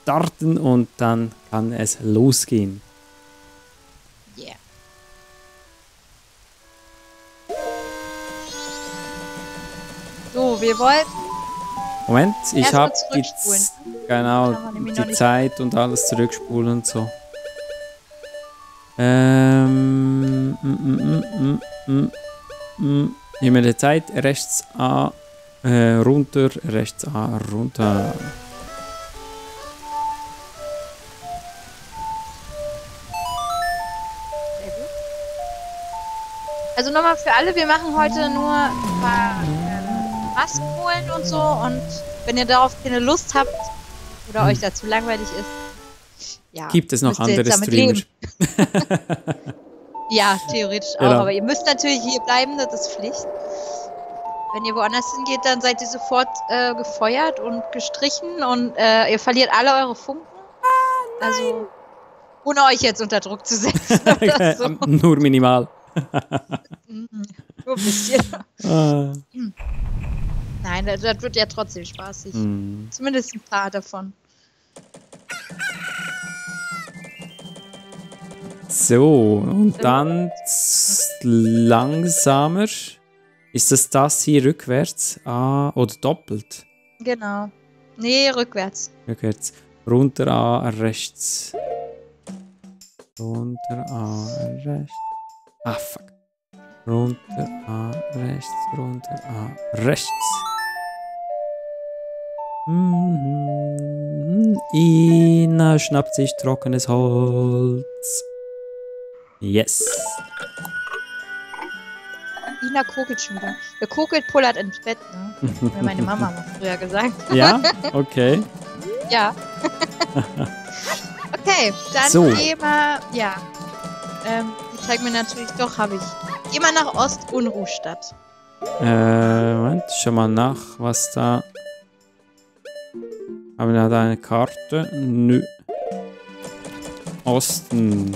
starten und dann kann es losgehen. Yeah. So, wir wollten... Moment, ich habe zurückspulen. die Zeit und alles zurückspulen und so. Immer die Zeit, rechts A, runter, rechts A, runter. Also nochmal für alle, wir machen heute nur ein paar Masken holen und so, und wenn ihr darauf keine Lust habt oder euch dazu langweilig ist, ja, gibt es noch müsst ihr andere jetzt damit Streamer? leben. Ja, theoretisch auch, Genau. aber ihr müsst natürlich hier bleiben, das ist Pflicht. Wenn ihr woanders hingeht, dann seid ihr sofort gefeuert und gestrichen und ihr verliert alle eure Funken. Also, ohne euch jetzt unter Druck zu setzen oder so. Nur minimal. Nur ein bisschen. Ah. Nein, das wird ja trotzdem spaßig. Zumindest ein paar davon. So, und dann langsamer. Ist das hier rückwärts? Ah, oder doppelt? Genau. Nee, rückwärts. Rückwärts. Runter A, rechts. Runter A, rechts. Ah, fuck. Runter A, rechts. Runter A, rechts. Ina schnappt sich trockenes Holz. Yes. Ina kokelt schon wieder. Wer kokelt, pullert ins Bett, ne? Hat mir meine Mama mal früher gesagt. Ja, okay. Ja. Okay, dann So. geh mal. Ja. Die zeigt mir natürlich, doch, habe ich. Geh mal nach Ost-Unruhstadt. Moment, schau mal nach, was da. Haben wir da eine Karte? Nö. Osten.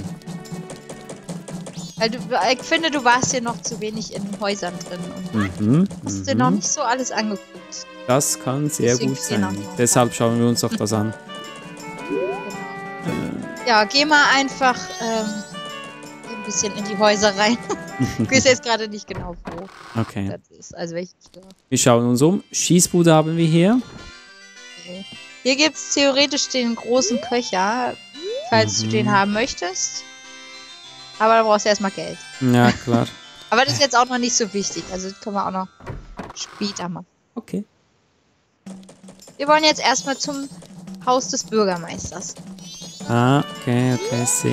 Weil ich finde, du warst hier noch zu wenig in Häusern drin und hast dir noch nicht so alles angeguckt. Das kann sehr Deswegen gut fehlen sein. auch noch. Deshalb schauen wir uns doch das an. Genau. Ja, geh mal einfach ein bisschen in die Häuser rein. Ich weiß jetzt gerade nicht genau, wo Okay. das ist. Also welche Tür. Wir schauen uns um. Schießbude haben wir hier. Okay. Hier gibt es theoretisch den großen Köcher, falls du den haben möchtest. Aber da brauchst du erstmal Geld. Ja, klar. Aber das ist jetzt auch noch nicht so wichtig. Also das können wir auch noch später machen. Okay. Wir wollen jetzt erstmal zum Haus des Bürgermeisters. Ah, okay, see.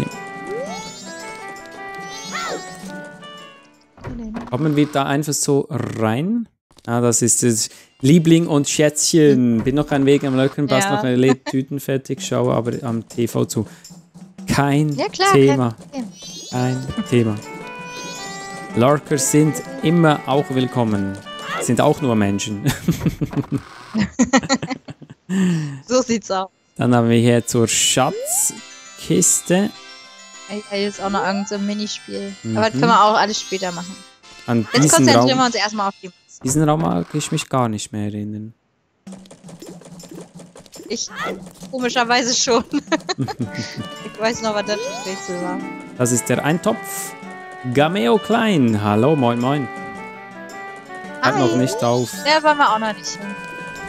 Kommen wir da einfach so rein? Ah, das ist das Liebling und Schätzchen. Bin noch ein Weg am Löcken, passt noch eine Tüten fertig, schaue aber am TV zu. Kein Thema. Kein Thema. Lurkers sind immer auch willkommen. Sind auch nur Menschen. So sieht's aus. Dann haben wir hier zur Schatzkiste. Hier ist auch noch irgend so ein Minispiel. Aber das können wir auch alles später machen. An Jetzt diesen konzentrieren Raum, wir uns erstmal auf die Maske. diesen Raum mag ich mich gar nicht mehr erinnern. Ich komischerweise schon. Ich weiß noch, was das für ein Rätsel war. Das ist der Eintopf. Gameo Klein. Hallo, moin moin. Hat Hi. noch nicht auf. Der wollen wir auch noch nicht hin.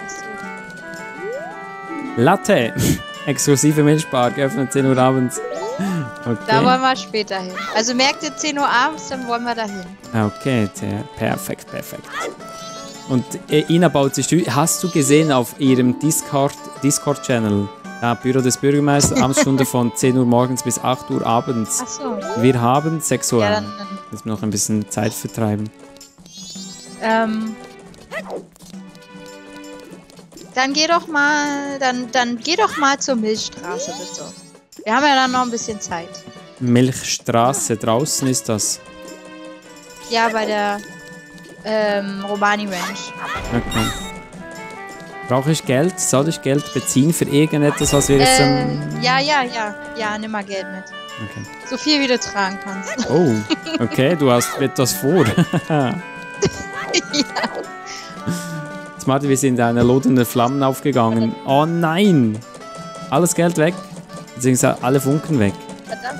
Latte. Exklusive Milchbar. Geöffnet 10 Uhr abends. Da Okay. wollen wir später hin. Also merkt ihr 10 Uhr abends, dann wollen wir da hin. Okay, perfekt. Und Ina baut sich durch. Hast du gesehen auf ihrem Discord-Channel? Ja, Büro des Bürgermeisters, Amtsstunde von 10 Uhr morgens bis 8 Uhr abends. Ach so. Wir haben 6 Uhr. Ja, Müssen wir noch ein bisschen Zeit vertreiben. dann geh doch mal, dann geh doch mal zur Milchstraße, bitte. Wir haben ja dann noch ein bisschen Zeit. Milchstraße, draußen ist das. Ja, bei der Romani Ranch. Okay. Brauche ich Geld? Soll ich Geld beziehen für irgendetwas, was wir jetzt... Ja, nimm mal Geld mit. Okay. So viel wie du tragen kannst. Oh, okay, du hast etwas vor. Ja. Smarty, wir sind in eine lodernde Flammen aufgegangen. Oh nein! alles Geld weg. Beziehungsweise alle Funken weg. Verdammt.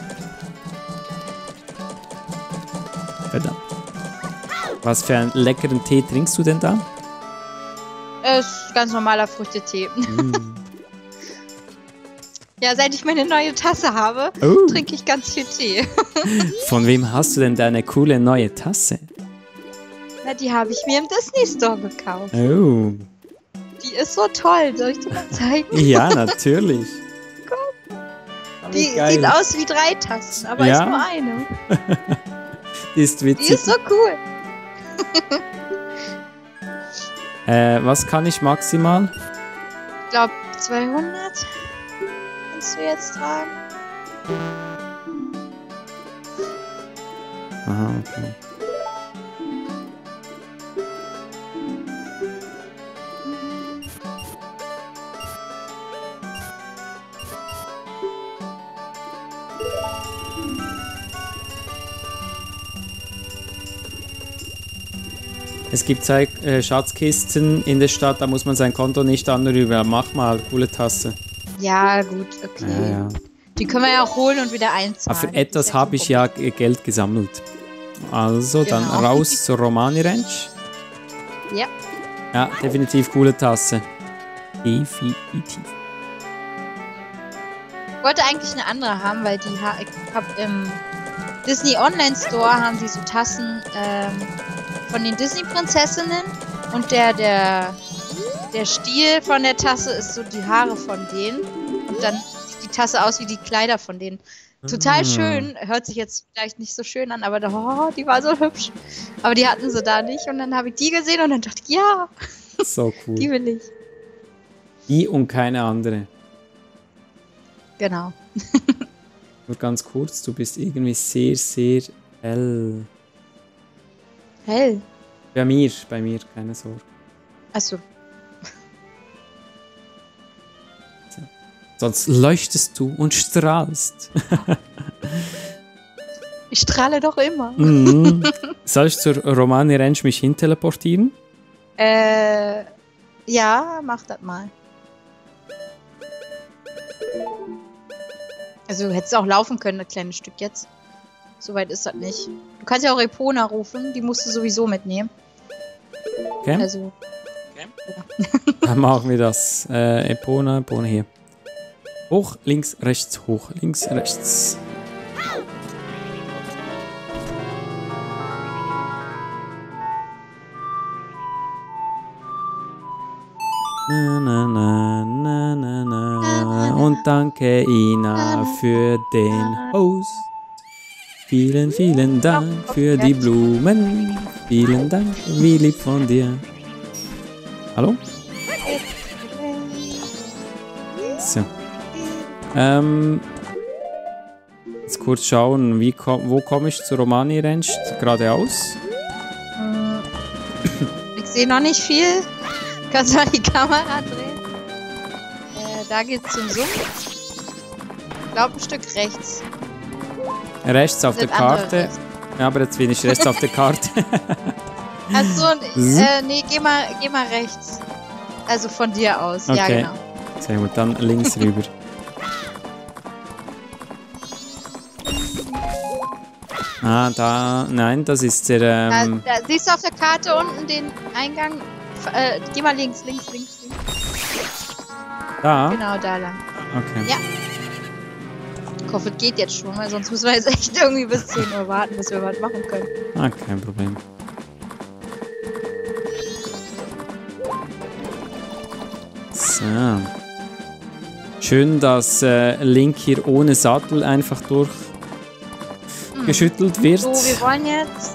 Verdammt. Was für einen leckeren Tee trinkst du denn da? Ist ganz normaler Früchtetee. Ja, seit ich meine neue Tasse habe, trinke ich ganz viel Tee. Von wem hast du denn deine coole neue Tasse? Na, die habe ich mir im Disney Store gekauft. Oh. Die ist so toll. Soll ich dir mal zeigen? Ja, natürlich. Die sieht aus wie 3 Tassen, aber ist nur eine. Die ist witzig. Die ist so cool. Was kann ich maximal? Ich glaube 200 kannst du jetzt tragen. Aha, okay. Es gibt 2 Schatzkisten in der Stadt, da muss man sein Konto nicht anrühren. Mach mal, coole Tasse. Ja, gut, okay. Ja. Die können wir ja auch holen und wieder einzahlen. Aber für etwas habe ich ja Geld gesammelt. Also, dann raus zur Romani Ranch. Ja. Ja, definitiv coole Tasse. Definitiv. Ich wollte eigentlich eine andere haben, weil ich habe im Disney Online Store haben die so Tassen von den Disney-Prinzessinnen und der Stiel von der Tasse ist so die Haare von denen und dann sieht die Tasse aus wie die Kleider von denen. Total schön, hört sich jetzt vielleicht nicht so schön an, aber die war so hübsch. Aber die hatten sie da nicht und dann habe ich die gesehen und dann dachte ich, ja, so cool. Die will ich. Die und keine andere. Genau. Nur ganz kurz, du bist irgendwie sehr, sehr hell. Hell? Bei mir, keine Sorge. Achso. Sonst leuchtest du und strahlst. Ich strahle doch immer. Soll ich zur Romani Ranch mich hinteleportieren? Ja, mach das mal. Also du hättest auch laufen können, das kleine Stück jetzt. Soweit ist das nicht. Du kannst ja auch Epona rufen, die musst du sowieso mitnehmen. Okay. Also. Okay. Ja. Dann machen wir das. Epona hier. Hoch, links, rechts, hoch, links, rechts. Na, na, na, na, na, na. Und danke Ina für den Host. Vielen, vielen Dank für die Blumen. Vielen Dank, wie lieb von dir. Hallo? So. Jetzt kurz schauen, wo komme ich zur Romani Ranch? Geradeaus? Ich sehe noch nicht viel. Kannst du mal die Kamera drehen? Da geht's zum Sumpf. Ich glaube ein Stück rechts. Rechts auf der Karte. Ja, aber jetzt bin ich rechts auf der Karte. Achso, nee, geh mal rechts. Also von dir aus, okay. Ja genau. Sehr gut, dann links rüber. Nein, das ist der... Da siehst du auf der Karte unten den Eingang. Geh mal links. Da? Genau, da lang. Okay. Ja. Ich hoffe, es geht jetzt schon, weil sonst müssen wir jetzt echt irgendwie bis 10 Uhr warten, bis wir was machen können. Kein Problem. So. Schön, dass Link hier ohne Sattel einfach durchgeschüttelt wird. So, wir wollen jetzt...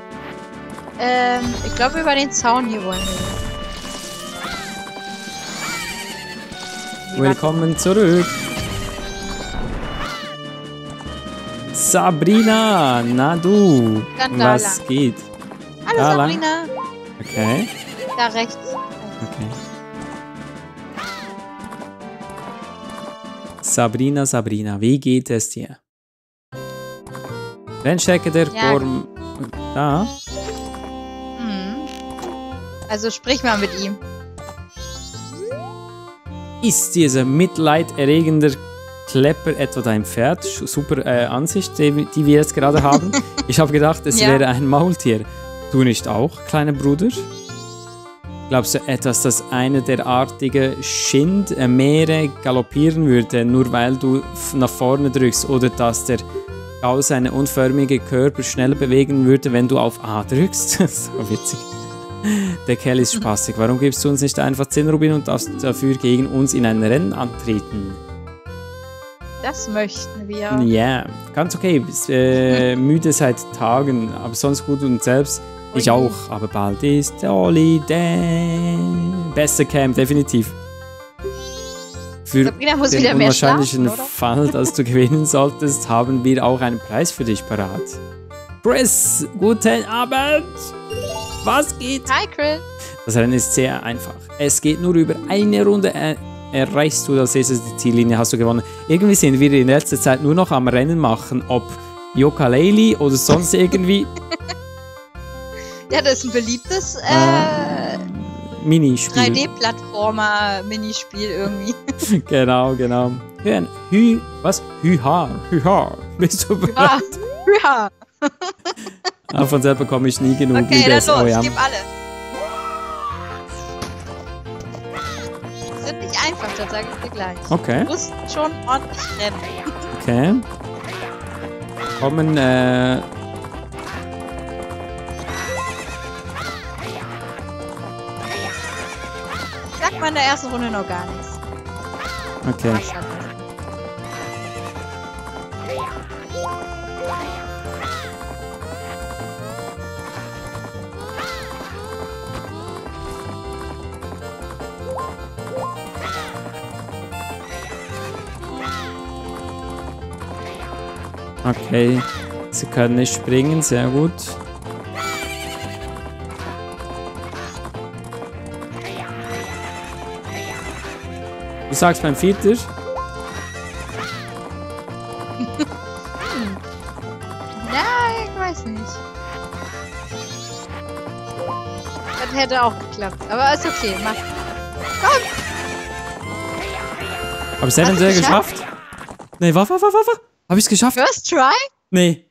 ich glaube, über den Zaun hier wollen wir. Willkommen zurück. Sabrina, na du, was geht? Hallo da Sabrina. Lang? Okay. Da rechts. Okay. Sabrina, wie geht es dir? Rennstrecke der Gorm... Da? Also sprich mal mit ihm. Ist dieser mitleiderregender Klepper etwa dein Pferd? Super Ansicht, die wir jetzt gerade haben. Ich habe gedacht, es wäre ein Maultier. Du nicht auch, kleiner Bruder? Glaubst du etwas, dass eine derartige Schindmeere galoppieren würde, nur weil du nach vorne drückst? Oder dass der Gau seine unförmige Körper schneller bewegen würde, wenn du auf A drückst? So witzig. Der Kerl ist spaßig. Warum gibst du uns nicht einfach 10 Rubin und darfst dafür gegen uns in ein Rennen antreten? Das möchten wir. Ja, ganz okay. Müde seit Tagen, aber sonst gut und selbst. Ich auch, aber bald ist der Holiday. Beste Camp, definitiv. Für den unwahrscheinlichen Fall, dass du gewinnen solltest, haben wir auch einen Preis für dich parat. Chris, guten Abend! Was geht? Hi, Chris! Das Rennen ist sehr einfach. Es geht nur über eine Runde. Erreichst du als erstes die Ziellinie, hast du gewonnen. Irgendwie sind wir in letzter Zeit nur noch am Rennen machen, ob Yooka-Laylee oder sonst irgendwie. Ja, das ist ein beliebtes Minispiel. 3D-Plattformer-Minispiel irgendwie. Genau. Hören. Was? Hü-ha. Bist du bereit? Ja. Von selber komme ich nie genug. Okay, dann los, ich gebe alle. Sind nicht einfach, das sage ich dir gleich. Okay. Du musst schon ordentlich rennen. Okay. Kommen, Sagt man in der ersten Runde noch gar nichts. Okay. Okay, sie können nicht springen, sehr gut. Du sagst beim Vierter? Nein, ich weiß nicht. Das hätte auch geklappt, aber ist okay, mach. Komm! Hab ich es sehr geschafft? Nee, warte. Hab ich's geschafft? First try? Nee.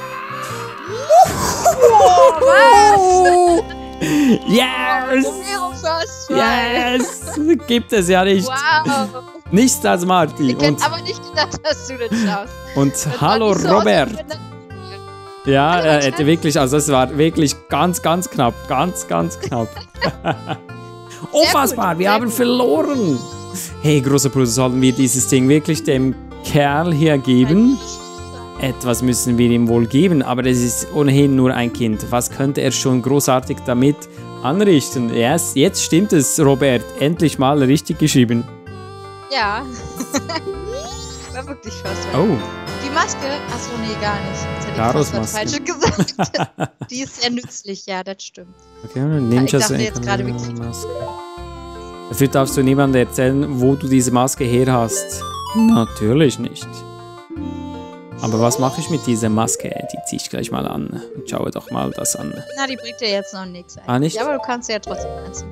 Oh, was? Yes! First try. Yes! Gibt es ja nicht. Wow. Nichts als Marty. Ich hätte aber nicht gedacht, dass du das schaffst. Und Das hallo war nicht so Robert. Ja, Hallo, er hätte wirklich, also es war wirklich ganz knapp. Ganz knapp. Unfassbar, wir haben verloren. Hey, großer Bruder, sollen wir dieses Ding wirklich dem Kerl hier geben? Etwas müssen wir ihm wohl geben, aber es ist ohnehin nur ein Kind. Was könnte er schon großartig damit anrichten? Yes, jetzt stimmt es, Robert. Endlich mal richtig geschrieben. Ja. War wirklich fast. Oh. Die Maske? Achso, nee, gar nicht. Jetzt hätte ich Karos fast was Maske. Falsches gesagt. Die ist sehr nützlich, ja, das stimmt. Okay, dann Ich dachte jetzt gerade, wir kriegen- Maske. Dafür darfst du niemandem erzählen, wo du diese Maske her hast. Natürlich nicht. Aber was mache ich mit dieser Maske? Die ziehe ich gleich mal an. Und schaue doch mal das an. Na, die bringt dir jetzt noch nichts ein. Ah, nicht? Ja, aber du kannst sie ja trotzdem anziehen.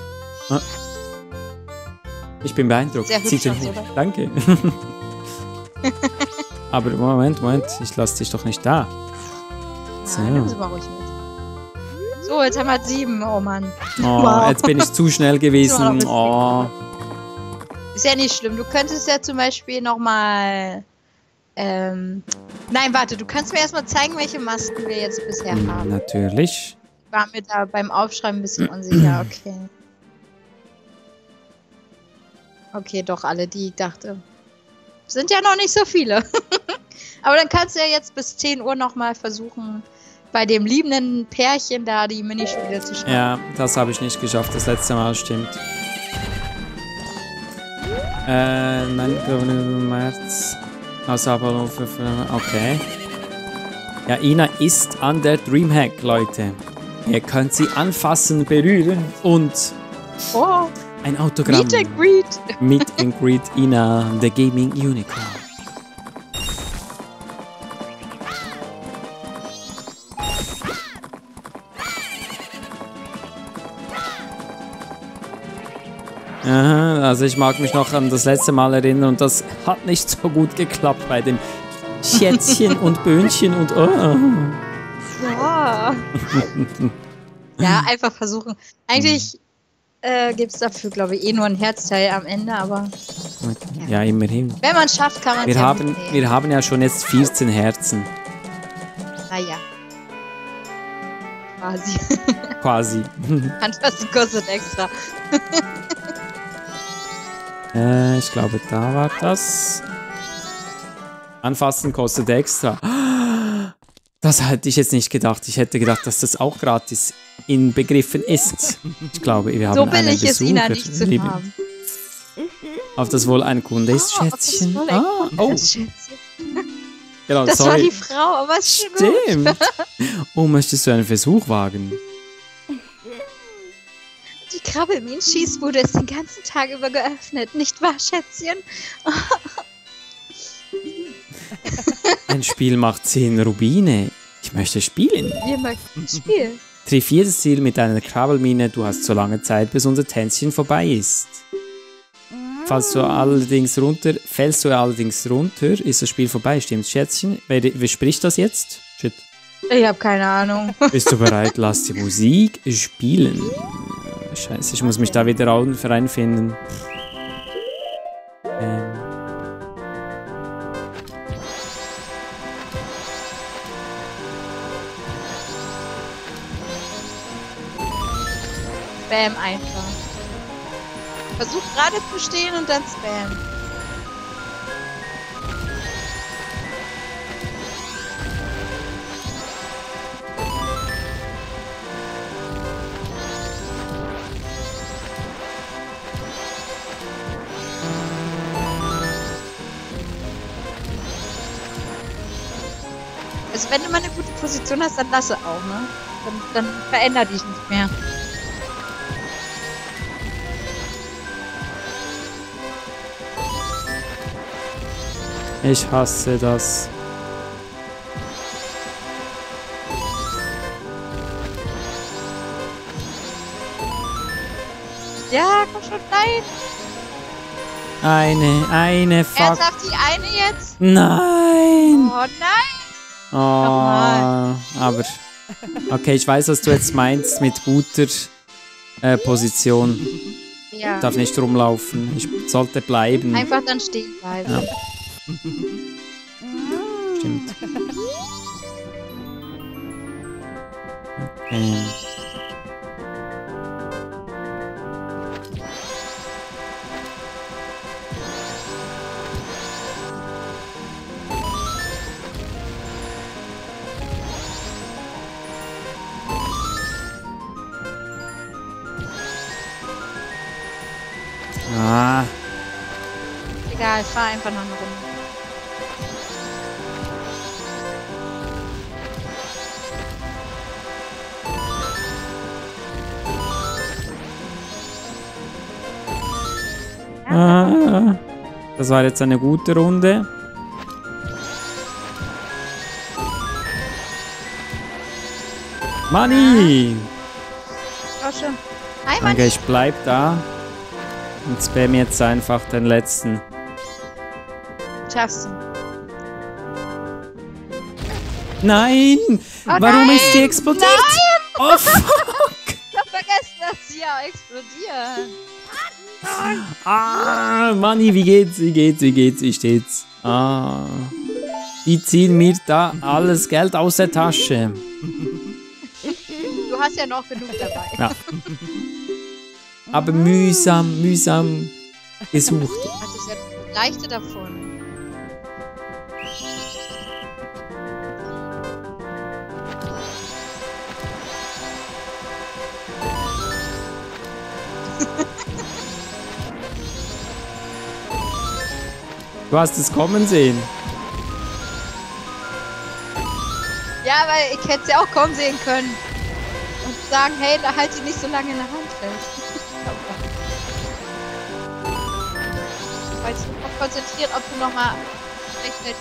Ich bin beeindruckt. Sehr hübsch Zieht aus, ihn- oder? Danke. Aber Moment. Ich lasse dich doch nicht da. So. Ja, nimm sie mal ruhig mit. So, jetzt haben wir 7. Oh Mann. Oh, Wow. jetzt bin ich zu schnell gewesen. Oh. Ist ja nicht schlimm. Du könntest ja zum Beispiel nochmal. Nein, warte, du kannst mir erstmal zeigen, welche Masken wir jetzt bisher haben. Natürlich. Ich war mir da beim Aufschreiben ein bisschen unsicher, okay. Okay, doch alle, die ich dachte. Sind ja noch nicht so viele. Aber dann kannst du ja jetzt bis 10 Uhr nochmal versuchen, bei dem liebenden Pärchen da die Minispiele zu schauen. Ja, das habe ich nicht geschafft. Das letzte Mal stimmt. Nein, März. Also aber okay. Ja, Ina ist an der Dreamhack, Leute. Ihr könnt sie anfassen, berühren und Oh, ein Autogramm. Meet and Greet. Meet and Greet Ina, the Gaming Unicorn. Aha, also ich mag mich noch an das letzte Mal erinnern und das hat nicht so gut geklappt bei dem Schätzchen und Böhnchen und Ja. Ja, einfach versuchen. Eigentlich gibt es dafür, glaube ich, nur ein Herzteil am Ende, aber ja, immerhin. wenn man es schafft, kann man es ja mitnehmen. Wir haben ja schon jetzt 14 Herzen. Naja. Quasi. Quasi. Anfassen kostet extra. Ich glaube, da war das. Anfassen kostet extra. Das hätte ich jetzt nicht gedacht. Ich hätte gedacht, dass das auch gratis inbegriffen ist. Ich glaube, wir haben so einen billig ist Ina Besucher. nicht zu haben. Auf das wohl ein Kunde ist, Schätzchen. Oh. Genau, das sorry. war die Frau, aber es stimmt. Oh, möchtest du einen Versuch wagen? Die Krabbelmin-Schießbude ist den ganzen Tag über geöffnet, nicht wahr, Schätzchen? Ein Spiel macht 10 Rubine. Ich möchte spielen. Wir möchten spielen. Triff jedes Ziel mit einer Krabbelmine. Du hast so lange Zeit, bis unser Tänzchen vorbei ist. Fällst du allerdings runter, ist das Spiel vorbei. Stimmt's, Schätzchen? Wer spricht das jetzt? Shit. Ich habe keine Ahnung. Bist du bereit? Lass die Musik spielen. Scheiße, ich muss mich da wieder reinfinden. Spam einfach. Versuch gerade zu stehen und dann spam. Also wenn du mal eine gute Position hast, dann lasse auch, ne? Dann veränder dich nicht mehr. Ich hasse das. Ja, komm schon, nein! Eine, fuck. Ernsthaft die eine jetzt? Nein! Oh nein! Oh, aber... Okay, ich weiß, was du jetzt meinst mit guter Position. Ja. Ich darf nicht rumlaufen. Ich sollte bleiben. Einfach dann stehen bleiben. Ja. Stimmt. Okay. Ah. Egal, fahr einfach noch eine Runde. Ah. Das war jetzt eine gute Runde. Money! Oh, schön. Hi, Mann. Danke, ich bleib da. Und spam jetzt einfach den letzten. Schaffst du. Nein! Warum nein! ist die explodiert? Nein! Oh fuck! Ich hab vergessen, dass sie ja explodieren. Ah, Manni, wie geht's? Wie steht's? Ah. Die ziehen mir da alles Geld aus der Tasche. Du hast ja noch genug dabei. Ja. Aber mühsam gesucht. Das ist ja das Leichte davon. Du hast es kommen sehen. Ja, weil ich hätte sie auch kommen sehen können. Und sagen, hey, da halt sie nicht so lange in der Hand fest. Weil ich mich konzentriert, ob du nochmal rechtzeitig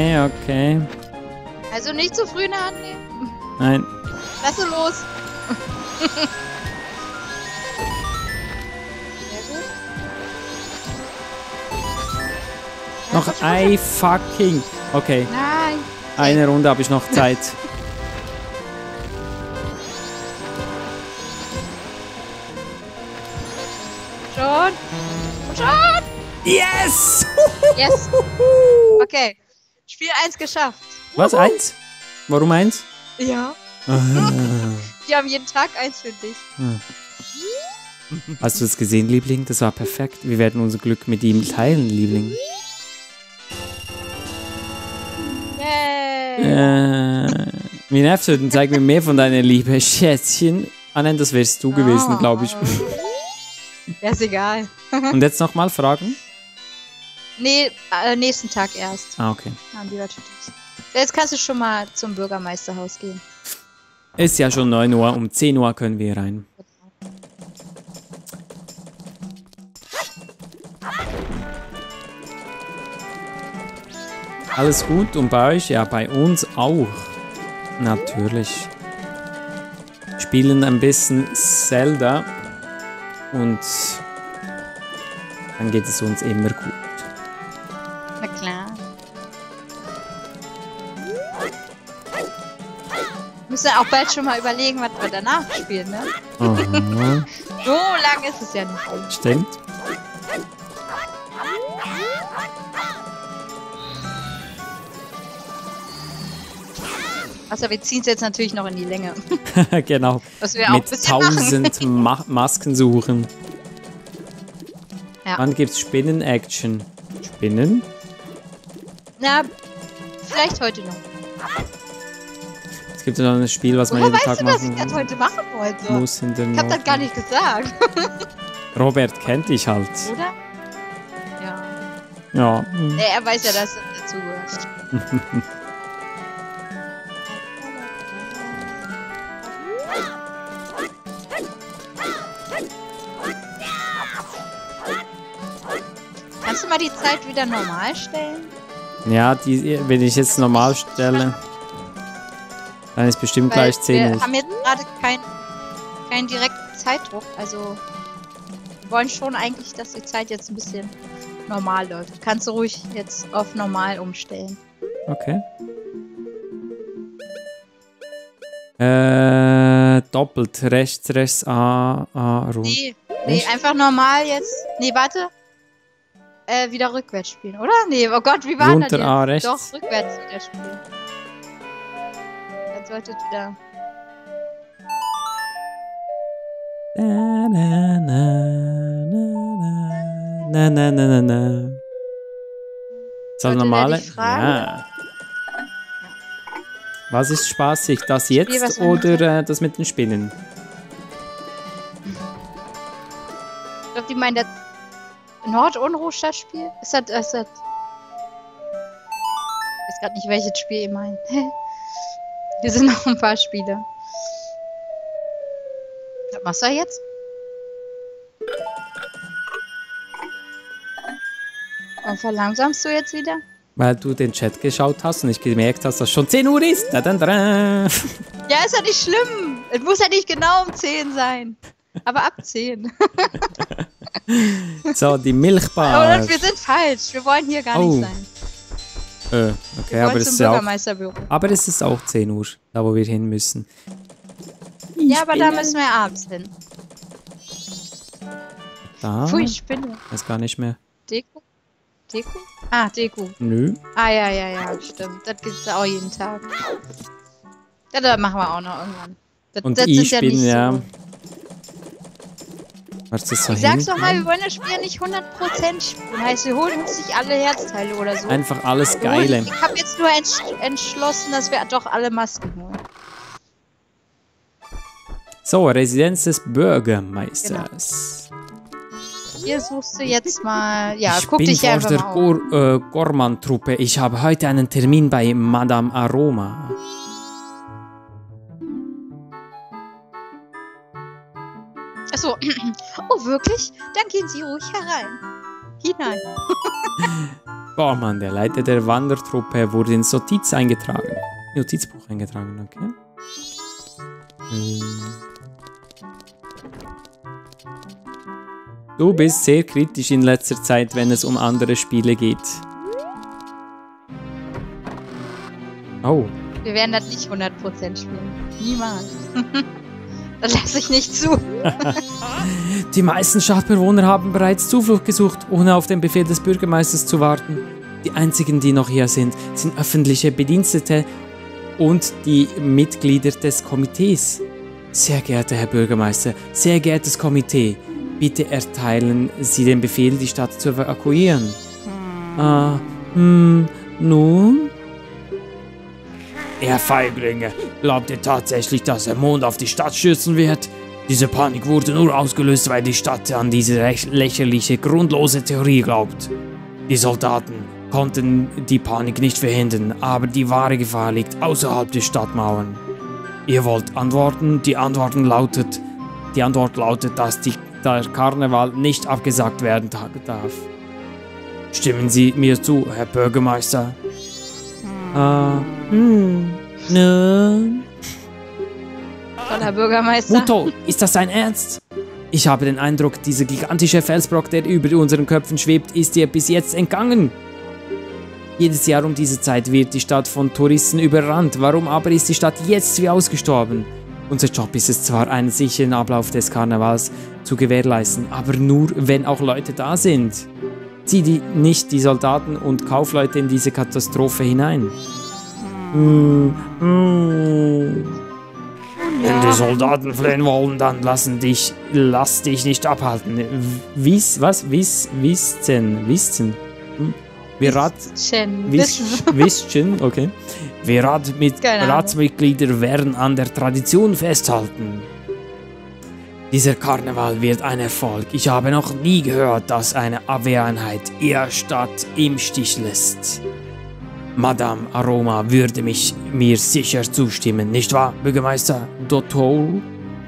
Okay. Also nicht zu früh in der Hand nehmen. Nein. Lass sie los. Noch ein fucking... Okay, Nein. eine Runde habe ich noch Zeit. Schon. Und schon. Yes! Yes. Okay. Spiel 1 geschafft. Was, 1? Warum 1? Ja. Wir haben jeden Tag 1 für dich. Hast du das gesehen, Liebling? Das war perfekt. Wir werden unser Glück mit ihm teilen, Liebling. Yay. Wie nervt du? Dann zeig mir mehr von deiner Liebe, Schätzchen. Ah nein, das wärst du gewesen, glaube ich. Ja, ist egal. Und jetzt nochmal fragen? Nee, nächsten Tag erst. Ah, okay. Haben die was für dich. Jetzt kannst du schon mal zum Bürgermeisterhaus gehen. Ist ja schon 9 Uhr, um 10 Uhr können wir rein. Alles gut und bei euch? Ja, bei uns auch. Natürlich. Spielen ein bisschen Zelda und dann geht es uns immer gut. Na klar. Müssen wir auch bald schon mal überlegen, was wir danach spielen, ne? Aha. So lang ist es ja nicht. Stimmt. Also wir ziehen es jetzt natürlich noch in die Länge. Genau. Was wir auch ein Mit bisschen machen. 1000 Masken suchen. Ja. Wann gibt's Spinnen-Action? Spinnen? Na, vielleicht heute noch. Es gibt ja noch ein Spiel, was man Woher jeden weißt Tag du, dass ich machen das heute machen wollte? muss in den Ich hab das gar nicht gesagt. Robert kennt dich halt. Oder? Ja. Ja. Nee, er weiß ja, dass er dazu gehört. Kannst du mal die Zeit wieder normal stellen? Ja, wenn ich jetzt normal stelle, dann ist bestimmt Weil gleich 10 wir Uhr. haben jetzt gerade keinen direkten Zeitdruck. Also wir wollen schon eigentlich, dass die Zeit jetzt ein bisschen normal läuft. Kannst du ruhig jetzt auf normal umstellen. Okay. Doppelt. Rechts, A, rund. Nee, Echt? einfach normal jetzt. Nee, warte. Wieder rückwärts spielen, oder? Nee, oh Gott, wie war das Runter, jetzt? A, rechts. Doch, rückwärts wieder spielen. Dann sollte es wieder... Na. Soll Sollte der normale? dich fragen? Ja. Was ist spaßig? Das jetzt was wir oder das mit den Spinnen? Ich glaube, die meinen das Nord-Unruh-Stadtspiel? Ist das... Ich weiß gerade nicht, welches Spiel ihr meint. Hier sind noch ein paar Spiele. Was machst du jetzt? Und verlangsamst du jetzt wieder? Weil du den Chat geschaut hast und ich gemerkt hast, dass schon 10 Uhr ist. Da. Ja, ist ja nicht schlimm. Es muss ja nicht genau um 10 sein. Aber ab 10. So, die Milchbar. Aber wir sind falsch. Wir wollen hier gar nicht sein. Okay, Wir aber wollen es zum ist ja auch, Bürgermeisterbüro. aber es ist auch 10 Uhr, da wo wir hin müssen. Ja, aber da müssen wir abends hin. Da? Pfui, Spinne. Weiß gar nicht mehr. Deko? Deko? Ah, Deko. Nö. Ah, ja, stimmt. Das gibt's ja auch jeden Tag. Ja, das machen wir auch noch irgendwann. Und das ich sind bin nicht ja... so. Was ist das so Ich sag's doch hinten? mal, wir wollen das Spiel nicht 100% spielen. Heißt, wir holen uns nicht alle Herzteile oder so. Einfach alles Wir holen- Geile. Ich habe jetzt nur entschlossen, dass wir doch alle Masken holen. So, Residenz des Bürgermeisters. Hier suchst du jetzt mal... Ja, Ich guck bin dich hier vor einfach der mal um. Gorman-Truppe. Ich habe heute einen Termin bei Madame Aroma. Achso. Oh, wirklich? Dann gehen Sie ruhig herein. Hinein. Gorman, der Leiter der Wandertruppe, wurde ins Notizbuch eingetragen, okay? Du bist sehr kritisch in letzter Zeit, wenn es um andere Spiele geht. Oh. Wir werden das nicht 100% spielen. Niemals. Das lasse ich nicht zu. Die meisten Stadtbewohner haben bereits Zuflucht gesucht, ohne auf den Befehl des Bürgermeisters zu warten. Die einzigen, die noch hier sind öffentliche Bedienstete und die Mitglieder des Komitees. Sehr geehrter Herr Bürgermeister, sehr geehrtes Komitee, bitte erteilen Sie den Befehl, die Stadt zu evakuieren. Nun? Ihr Feiglinge, glaubt ihr tatsächlich, dass der Mond auf die Stadt stürzen wird? Diese Panik wurde nur ausgelöst, weil die Stadt an diese lächerliche, grundlose Theorie glaubt. Die Soldaten konnten die Panik nicht verhindern, aber die wahre Gefahr liegt außerhalb der Stadtmauern. Ihr wollt antworten? Die Antwort lautet, dass der Karneval nicht abgesagt werden darf. Stimmen Sie mir zu, Herr Bürgermeister? Nun? Toller Bürgermeister. Muto, ist das dein Ernst? Ich habe den Eindruck, dieser gigantische Felsblock, der über unseren Köpfen schwebt, ist dir bis jetzt entgangen. Jedes Jahr um diese Zeit wird die Stadt von Touristen überrannt. Warum aber ist die Stadt jetzt wie ausgestorben? Unser Job ist es zwar, einen sicheren Ablauf des Karnevals zu gewährleisten, aber nur, wenn auch Leute da sind. Zieh nicht die Soldaten und Kaufleute in diese Katastrophe hinein. Wenn die Soldaten fliehen wollen, dann lass dich nicht abhalten. Wissen. Wissen, okay. Wir Ratsmitglieder werden an der Tradition festhalten. Dieser Karneval wird ein Erfolg. Ich habe noch nie gehört, dass eine Abwehreinheit ihre Stadt im Stich lässt. Madame Aroma würde mir sicher zustimmen, nicht wahr, Bürgermeister Dottore?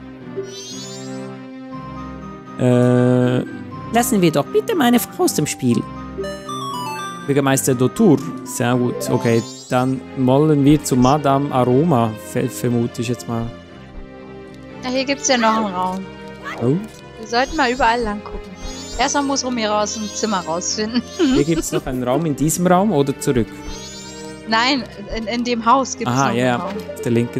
Lassen wir doch bitte meine Frau aus dem Spiel. Bürgermeister Dottore, sehr gut. Okay, dann wollen wir zu Madame Aroma, vermute ich jetzt mal. Ja, hier gibt es ja noch einen Raum. Oh. Wir sollten mal überall lang gucken. Erstmal muss Romero aus dem Zimmer rausfinden. Hier gibt es noch einen Raum in diesem Raum oder zurück? Nein, in dem Haus gibt es noch einen Raum. Auf der linken.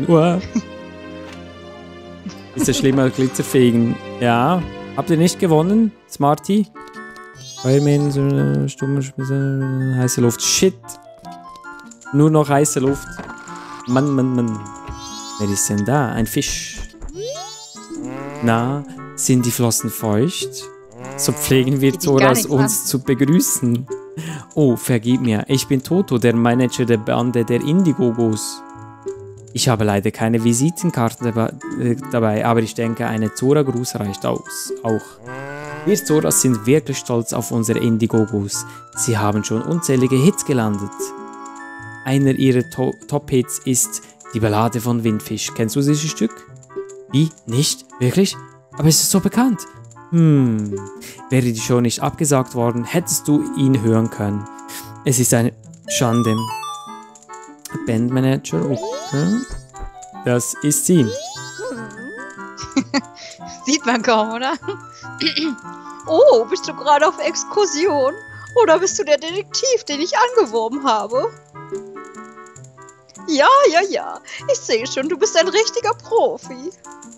Ist das schlimmer als Glitzerfegen? Ja. Habt ihr nicht gewonnen, Smarty? Feuermähen, stumme, heiße Luft. Shit. Nur noch heiße Luft. Mann. Wer ist denn da? Ein Fisch. Na, sind die Flossen feucht? So pflegen wir Zoras, uns zu begrüßen. Oh, vergib mir. Ich bin Toto, der Manager der Bande der Indigogos. Ich habe leider keine Visitenkarte dabei, aber ich denke, eine Zora-Gruß reicht auch. Wir Zoras sind wirklich stolz auf unsere Indigogos. Sie haben schon unzählige Hits gelandet. Einer ihrer Top-Hits ist die Ballade von Windfisch. Kennst du dieses Stück? Wie? Nicht? Wirklich? Aber es ist so bekannt. Wäre die Show nicht abgesagt worden, hättest du ihn hören können. Es ist eine Schande. Bandmanager, okay. Das ist sie. Sieht man kaum, oder? Oh, bist du gerade auf Exkursion? Oder bist du der Detektiv, den ich angeworben habe? Ja. Ich sehe schon, du bist ein richtiger Profi.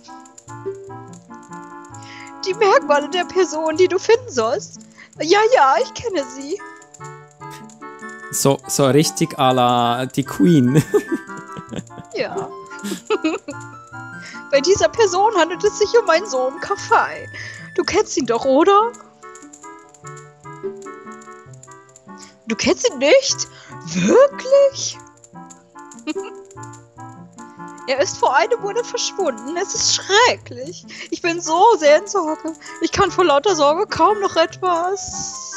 Die Merkmale der Person, die du finden sollst. Ja, ich kenne sie. So richtig à la die Queen. Ja. Bei dieser Person handelt es sich um meinen Sohn Kafei. Du kennst ihn doch, oder? Du kennst ihn nicht? Wirklich? Er ist vor einem Monat verschwunden. Es ist schrecklich. Ich bin so sehr in Sorge. Ich kann vor lauter Sorge kaum noch etwas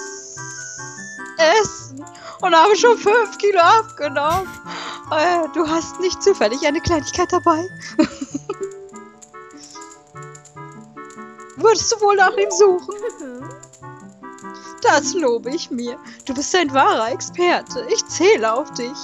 essen und habe schon 5 Kilo abgenommen. Du hast nicht zufällig eine Kleinigkeit dabei? Würdest du wohl nach ihm suchen? Das lobe ich mir. Du bist ein wahrer Experte. Ich zähle auf dich.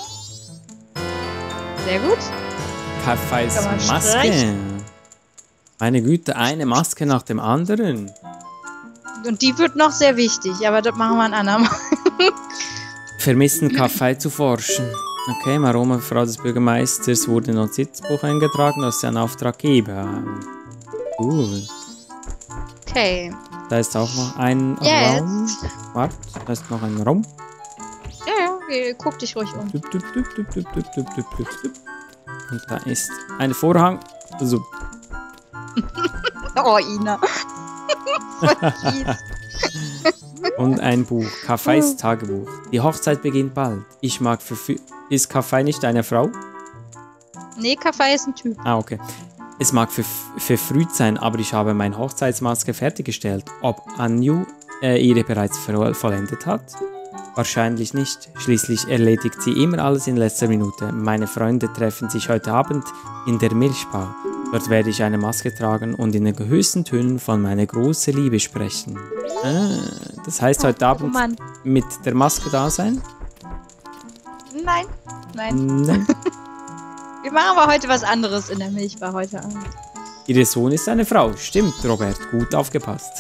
Sehr gut. Kafeis Maske. Meine Güte, eine Maske nach dem anderen. Und die wird noch sehr wichtig, aber das machen wir ein andermal. Vermissten Kaffee zu forschen. Okay, Maroma, Frau des Bürgermeisters, wurde in Notizbuch eingetragen, dass sie einen Auftraggeber haben. Cool. Okay. Da ist auch noch ein Raum. Warte, da ist noch ein Raum. Ja, guck dich ruhig um. Und da ist ein Vorhang. So. Oh, Ina. Und ein Buch. Kaffees Tagebuch. Die Hochzeit beginnt bald. Ich mag Ist Kaffee nicht eine Frau? Nee, Kaffee ist ein Typ. Ah, okay. Es mag verfrüht sein, aber ich habe meine Hochzeitsmaske fertiggestellt. Ob Anju ihre bereits vollendet hat? Wahrscheinlich nicht. Schließlich erledigt sie immer alles in letzter Minute. Meine Freunde treffen sich heute Abend in der Milchbar. Dort werde ich eine Maske tragen und in den höchsten Tönen von meiner großen Liebe sprechen. Das heißt, heute Abend mit der Maske da sein? Nein. Wir machen aber heute was anderes in der Milchbar heute Abend. Ihr Sohn ist eine Frau. Stimmt, Robert. Gut aufgepasst.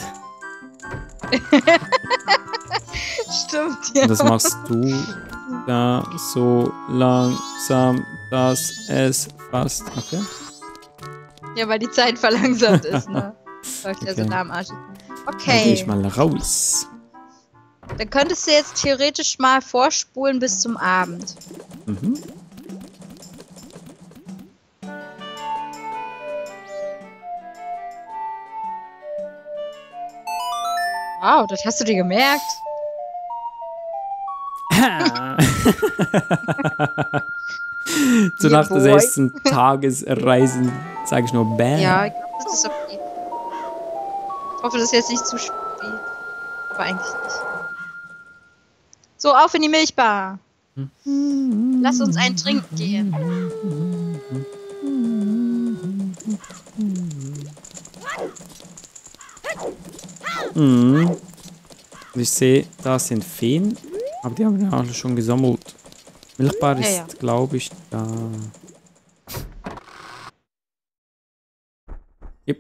Stimmt, ja. Und das machst du da so langsam, dass es fast... Okay. Ja, weil die Zeit verlangsamt ist, ne? Läuft ja so nah am Arsch. Okay. Dann gehe ich mal raus. Dann könntest du jetzt theoretisch mal vorspulen bis zum Abend. Mhm. Wow, das hast du dir gemerkt? So nach des ersten Tagesreisen sage ich nur Bam. Ja, ich glaube, das ist okay. Ich hoffe, das ist jetzt nicht zu spät. Aber eigentlich nicht. So, auf in die Milchbar. Lass uns einen trinken gehen. Und ich sehe, da sind Feen, aber die haben wir alle schon gesammelt. Milchbar ist, glaube ich, da. Yep.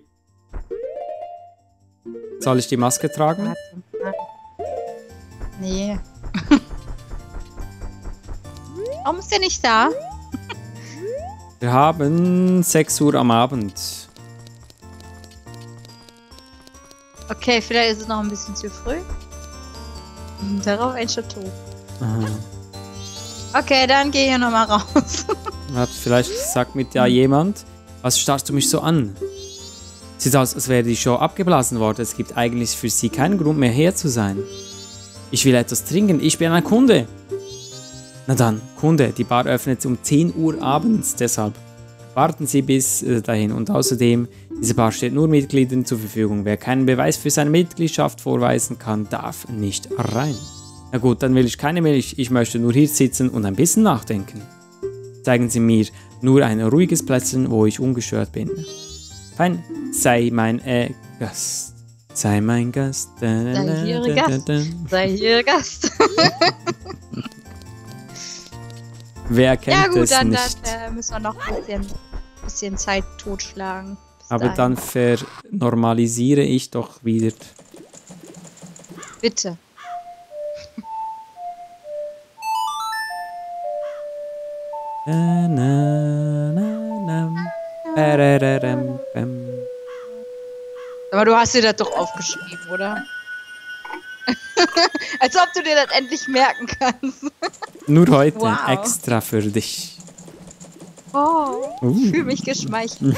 Soll ich die Maske tragen? Nee. Warum ist der nicht da? Wir haben 6 Uhr am Abend. Okay, vielleicht ist es noch ein bisschen zu früh. Darauf ein Chateau. Aha. Okay, dann geh hier nochmal raus. Vielleicht sagt mit ja jemand, was starrst du mich so an? Sieht aus, als wäre die Show abgeblasen worden. Es gibt eigentlich für sie keinen Grund mehr hier zu sein. Ich will etwas trinken, ich bin ein Kunde. Na dann, Kunde, die Bar öffnet um 10 Uhr abends, deshalb warten Sie bis dahin. Und außerdem, diese Bar steht nur Mitgliedern zur Verfügung. Wer keinen Beweis für seine Mitgliedschaft vorweisen kann, darf nicht rein. Na gut, dann will ich keine Milch, ich möchte nur hier sitzen und ein bisschen nachdenken. Zeigen Sie mir nur ein ruhiges Plätzchen, wo ich ungestört bin. Fein, sei mein Gast. Sei mein Gast. Sei hier Gast. Sei hier Gast. Wer kennt es dann, nicht? Dann müssen wir noch ein bisschen Zeit totschlagen. Aber dann vernormalisiere ich doch wieder. Bitte. Aber du hast dir das doch aufgeschrieben, oder? Als ob du dir das endlich merken kannst. Nur heute, extra für dich. Oh, ich fühle mich geschmeichelt.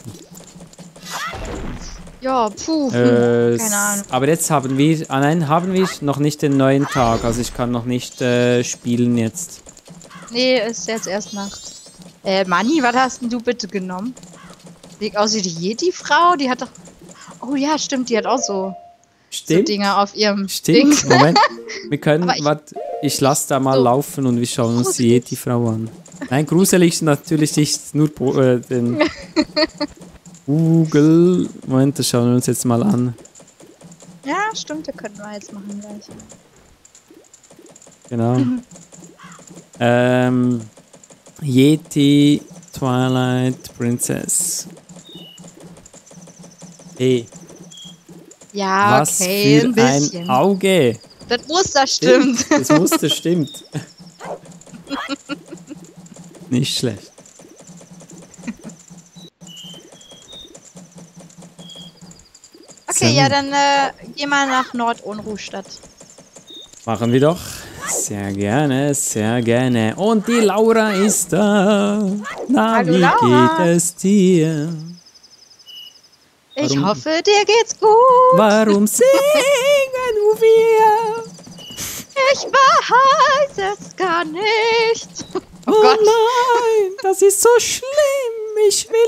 Ja, keine Ahnung. Aber jetzt haben wir, haben wir noch nicht den neuen Tag. Also ich kann noch nicht spielen jetzt. Nee, ist jetzt erst Nacht. Manni, was hast denn du bitte genommen? Sieht aus wie die Yeti-Frau, die hat doch... Oh ja, stimmt, die hat auch so Dinger auf ihrem Ding. Moment. Wir können, warte, ich lasse da mal laufen und wir schauen uns die Yeti-Frau an. Nein, gruselig natürlich nicht, nur den Google. Moment, das schauen wir uns jetzt mal an. Ja, stimmt, das könnten wir jetzt machen gleich. Genau. Yeti Twilight Princess. Hey, Ja, was okay, für ein bisschen. ein Auge. Das Muster stimmt. Das Muster stimmt. Nicht schlecht. Okay, So. ja, dann geh mal nach Nord-Unruhstadt. Machen wir doch. Sehr gerne, sehr gerne. Und die Laura ist da. Na, Hallo, wie Laura. geht es dir? Ich Warum- hoffe, dir geht's gut. Warum singen wir? Ich weiß es gar nicht. Oh, Gott. nein, das ist so schlimm. Ich will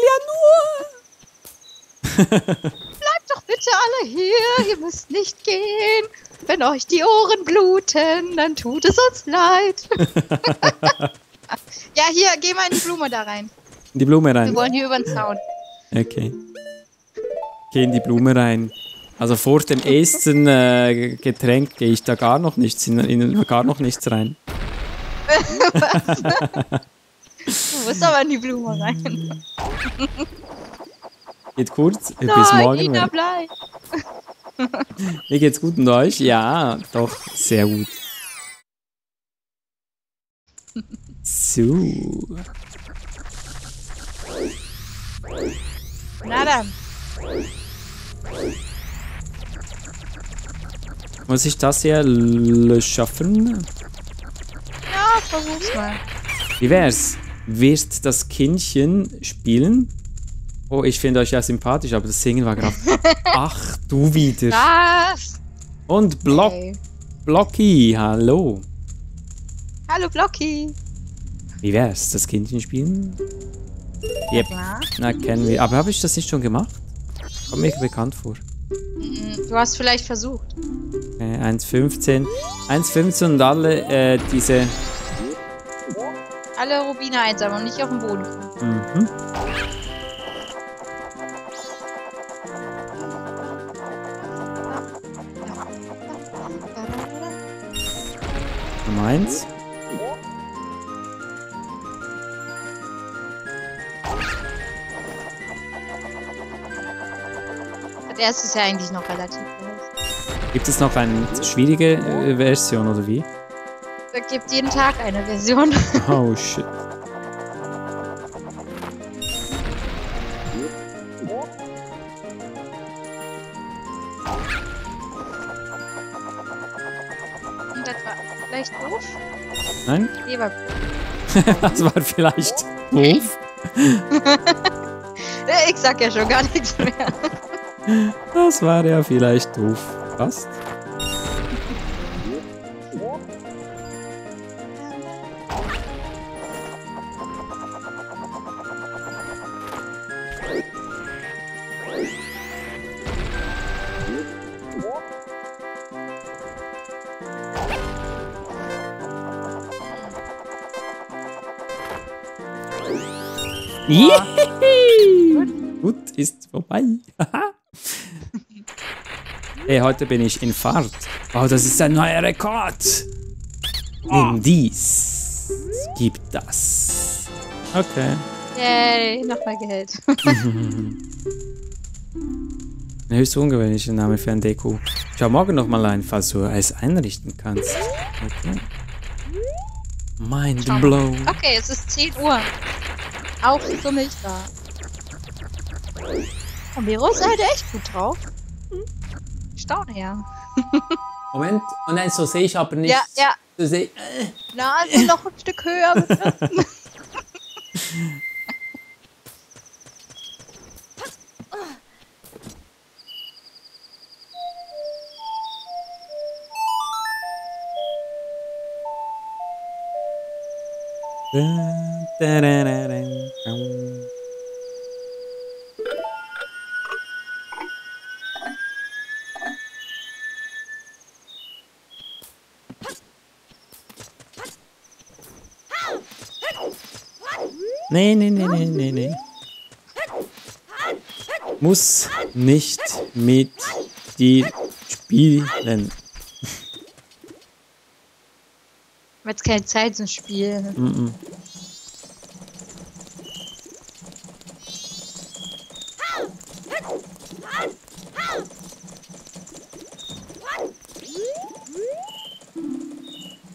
ja nur. Bleibt doch bitte alle hier. Ihr müsst nicht gehen. Wenn euch die Ohren bluten, dann tut es uns leid. Ja, hier, geh mal in die Blume da rein. In die Blume rein. Wir wollen hier über den Zaun. Okay. Geh in die Blume rein. Also vor dem ersten Getränk gehe ich da gar noch nichts gar noch nichts rein. Du musst aber in die Blume rein. Geht kurz. Bis Nein, morgen. Ina, bleib. Mir geht's gut und euch? Ja, doch, sehr gut. So. Na dann. Muss ich das hier schaffen? Ja, versuch's mal. Wie wär's? Wird das Kindchen spielen? Oh, ich finde euch ja sympathisch, aber das Singen war gerade. Ach, du wieder. Was? Und Hey. Blocky, hallo. Hallo, Blocky. Wie wär's? Das Kindchen spielen? Yep. Ja. Na, kennen wir. Aber habe ich das nicht schon gemacht? Kommt mir bekannt vor. Du hast vielleicht versucht. 1,15. 1,15 und alle diese. Alle Rubine einsammeln und nicht auf den Boden kommen. Mhm. Nummer 1. Das erste ist ja eigentlich noch relativ groß. Gibt es noch eine schwierige Version oder wie? Es gibt jeden Tag eine Version. Oh shit. Und das war vielleicht doof. Nein? Leber. Das war vielleicht doof. Ich sag ja schon gar nichts mehr. Das war ja vielleicht doof. Passt. Yippie! Gut, ist vorbei. Hey, heute bin ich in Fahrt. Oh, das ist ein neuer Rekord. Nimm dies. Gib das. Okay. Yay, nochmal Geld. Ein höchst ungewöhnlicher Name für ein Deko. Schau morgen noch mal rein, falls du es einrichten kannst. Okay. Mind blow. Okay, es ist 10 Uhr. Auch für mich da. Und Miro ist halt echt gut drauf. Staune ja. Moment. Oh nein, so sehe ich aber nicht. Ja, ja. So sehe Nase noch ein Stück höher, bitte. Nee, nee, nee, nee, nee, nee. Muss nicht mit dir spielen. Ich hab jetzt keine Zeit zum Spielen. Mm-mm.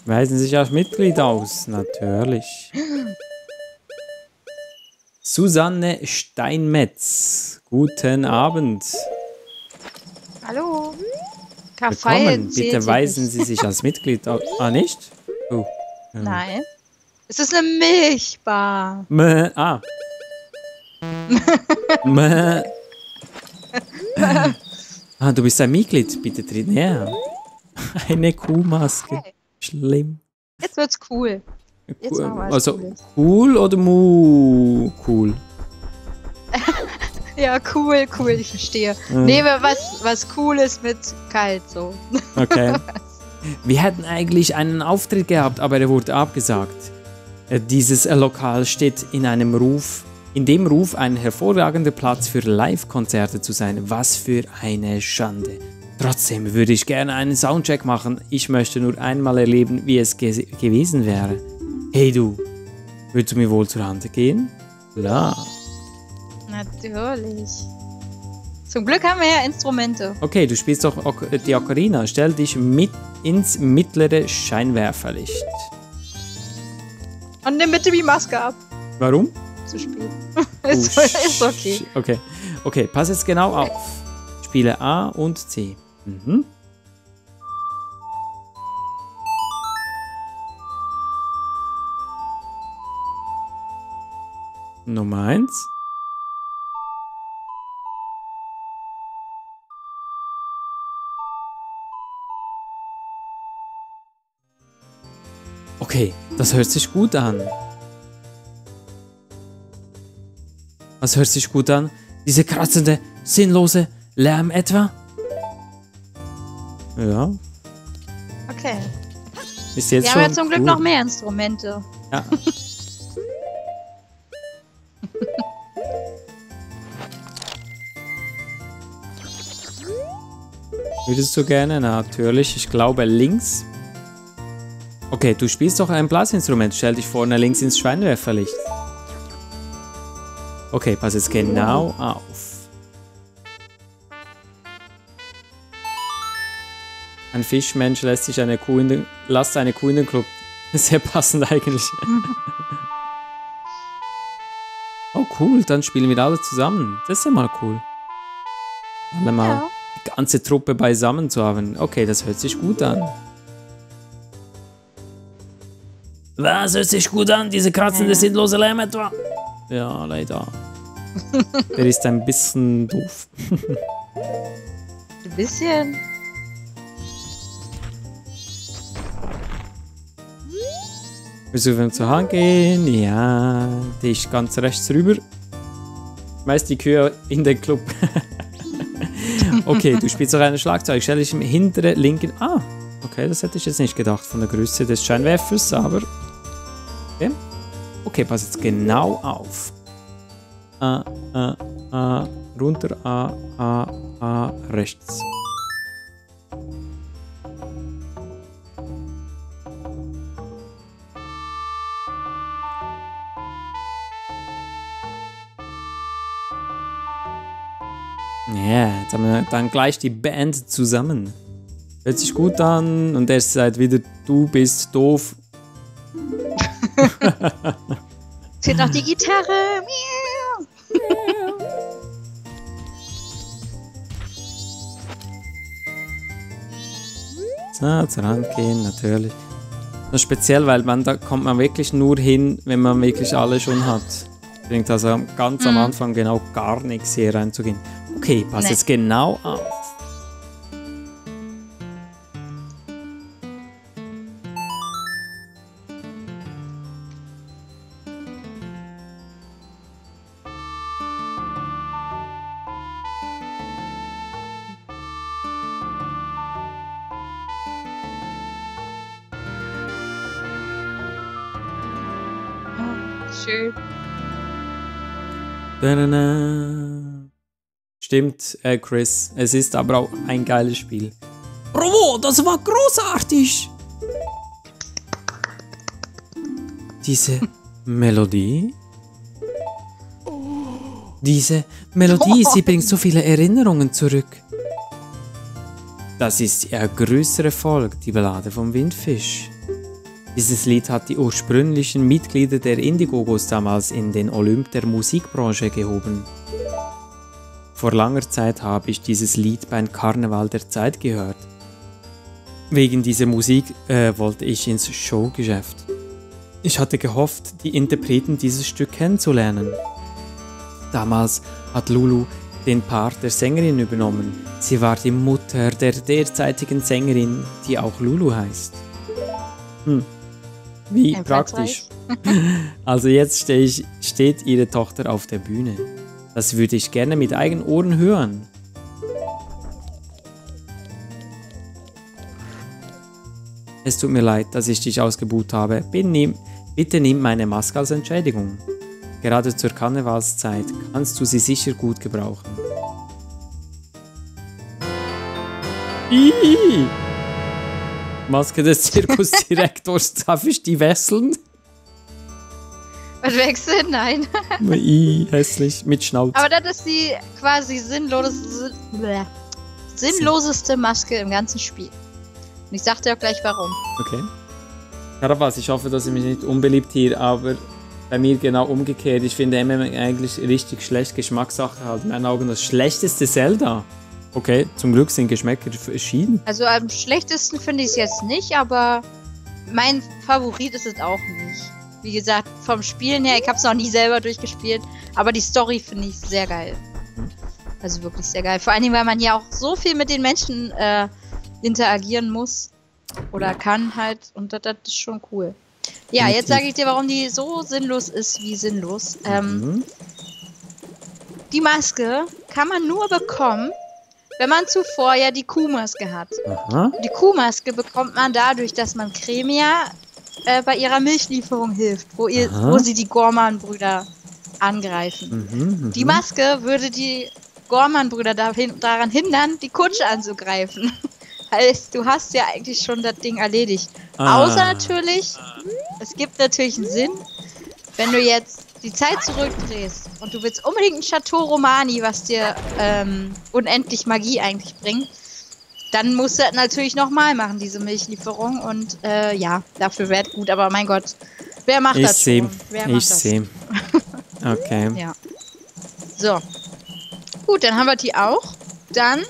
Weisen sich als Mitglied aus, natürlich. Susanne Steinmetz. Guten Abend. Hallo. Willkommen. Bitte weisen Sie sich als Mitglied aus. Ah, nicht? Oh. Nein. Es ist eine Milchbar. Ah. Ah, du bist ein Mitglied. Bitte tritt näher. Eine Kuhmaske. Okay. Schlimm. Jetzt wird's cool. Jetzt machen wir was Also, Cooles. cool oder cool? Ja, cool, ich verstehe. Nehme was Cooles mit kalt, so. Okay. Wir hätten eigentlich einen Auftritt gehabt, aber er wurde abgesagt. Dieses Lokal steht in dem Ruf, ein hervorragender Platz für Live-Konzerte zu sein. Was für eine Schande. Trotzdem würde ich gerne einen Soundcheck machen. Ich möchte nur einmal erleben, wie es gewesen wäre. Hey du, würdest du mir wohl zur Hand gehen? Klar. Natürlich. Zum Glück haben wir ja Instrumente. Okay, du spielst doch die Ocarina. Stell dich ins mittlere Scheinwerferlicht. Und nimm bitte die Maske ab. Warum? Zu spielen. Ist okay. Okay, pass jetzt genau auf. Spiele A und C. Mhm. Nummer 1. Okay, das hört sich gut an. Was hört sich gut an? Diese kratzende, sinnlose Lärm etwa? Ja. Okay. Ist jetzt Wir schon haben ja zum Glück gut. noch mehr Instrumente. Ja. Würdest du gerne? Natürlich. Ich glaube links. Okay, du spielst doch ein Blasinstrument. Stell dich vorne links ins Scheinwerferlicht. Okay, pass jetzt genau auf. Ein Fischmensch lässt eine Kuh in den Club. Sehr passend eigentlich. Oh cool, dann spielen wir alle zusammen. Das ist ja mal cool. Alle mal die ganze Truppe beisammen zu haben. Okay, das hört sich gut an. Was hört sich gut an? Diese kratzende, sinnlose Lärm etwa? Ja, leider. Der ist ein bisschen doof. Ein bisschen. Versuchen zur Hand gehen. Ja, die ist ganz rechts rüber. Schmeiß die Kühe in den Club. Okay, du spielst auch ein Schlagzeug. Stell dich im hinteren linken... Ah, okay, das hätte ich jetzt nicht gedacht von der Größe des Scheinwerfers, aber... Okay, okay, pass jetzt genau auf. Runter, rechts. Ja, jetzt haben wir dann gleich die Band zusammen. Hört sich gut an und erst seid wieder du bist doof. Fehlt noch die Gitarre. So, zur Hand gehen, natürlich. Das ist speziell, weil da kommt man wirklich nur hin, wenn man wirklich alle schon hat. Bringt also ganz am Anfang genau gar nichts hier reinzugehen. Okay, pass jetzt genau auf. Schön. Da-da-da. Stimmt, Chris. Es ist aber auch ein geiles Spiel. Bravo, das war großartig! Diese Melodie? Diese Melodie, sie bringt so viele Erinnerungen zurück. Das ist ihr größter Erfolg, die Ballade vom Windfisch. Dieses Lied hat die ursprünglichen Mitglieder der Indigogos damals in den Olymp der Musikbranche gehoben. Vor langer Zeit habe ich dieses Lied beim Karneval der Zeit gehört. Wegen dieser Musik wollte ich ins Showgeschäft. Ich hatte gehofft, die Interpreten dieses Stück kennenzulernen. Damals hat Lulu den Part der Sängerin übernommen. Sie war die Mutter der derzeitigen Sängerin, die auch Lulu heißt. Wie praktisch. Also jetzt steht ihre Tochter auf der Bühne. Das würde ich gerne mit eigenen Ohren hören. Es tut mir leid, dass ich dich ausgebuht habe. Bitte nimm meine Maske als Entschädigung. Gerade zur Karnevalszeit kannst du sie sicher gut gebrauchen. Ii! Maske des Zirkusdirektors, darf ich die wechseln? Was wechseln? Nein. Ii, hässlich, mit Schnauz. Aber das ist die quasi sinnloseste Maske im ganzen Spiel. Und ich sag dir auch gleich warum. Okay. Karabas, ich hoffe, dass ich mich nicht unbeliebt hier, aber bei mir genau umgekehrt. Ich finde MM eigentlich richtig schlecht. Geschmackssache halt. In meinen Augen das schlechteste Zelda. Okay, zum Glück sind Geschmäcker verschieden. Also am schlechtesten finde ich es jetzt nicht, aber mein Favorit ist es auch nicht. Wie gesagt, vom Spielen her, ich habe es noch nie selber durchgespielt, aber die Story finde ich sehr geil. Also wirklich sehr geil. Vor allem, weil man ja auch so viel mit den Menschen interagieren muss oder kann halt und das ist schon cool. Ja, jetzt sage ich dir, warum die so sinnlos ist wie sinnlos. Die Maske kann man nur bekommen, wenn man zuvor ja die Kuhmaske hat. Aha. Die Kuhmaske bekommt man dadurch, dass man Cremia bei ihrer Milchlieferung hilft, wo sie die Gorman-Brüder angreifen. Die Maske würde die Gorman-Brüder daran hindern, die Kutsche anzugreifen. Heißt, du hast ja eigentlich schon das Ding erledigt. Außer natürlich, es gibt natürlich einen Sinn, wenn du jetzt die Zeit zurückdrehst und du willst unbedingt ein Chateau Romani, was dir unendlich Magie eigentlich bringt, dann musst du das natürlich nochmal machen, diese Milchlieferung. Und ja, dafür wäre es gut. Aber mein Gott, wer macht das schon? Ich sehe. Okay. Ja. So. Gut, dann haben wir die auch. Dann...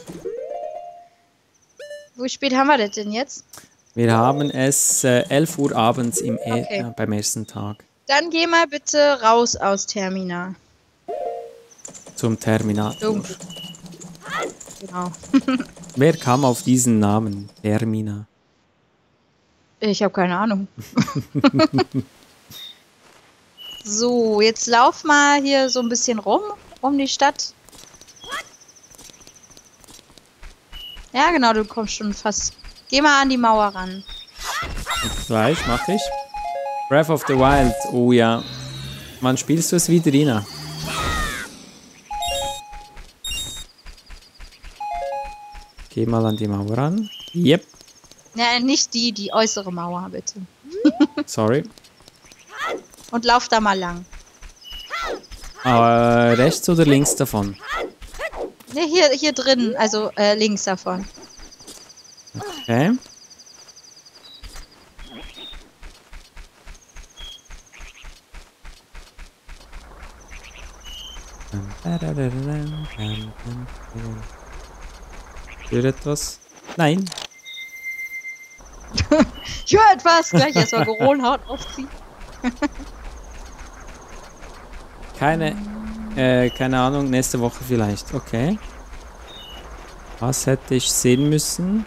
Wie spät haben wir das denn jetzt? Wir haben es 11 Uhr abends beim ersten Tag. Dann geh mal bitte raus aus Termina. Zum Terminator. Dumpf. Genau. Wer kam auf diesen Namen? Termina. Ich habe keine Ahnung. So, jetzt lauf mal hier so ein bisschen rum, um die Stadt. Ja, genau, du kommst schon fast. Geh mal an die Mauer ran. Gleich, mach ich. Breath of the Wild, oh ja. Wann spielst du es wieder, Ina? Geh mal an die Mauer ran. Yep. Ja, nicht die äußere Mauer, bitte. Sorry. Und lauf da mal lang. Rechts oder links davon? Ne, hier drin, also links davon. Okay. Hört etwas? Nein. Ich höre etwas. Gleich erstmal Geronhaut aufziehen. Keine Ahnung, nächste Woche vielleicht. Okay. Was hätte ich sehen müssen?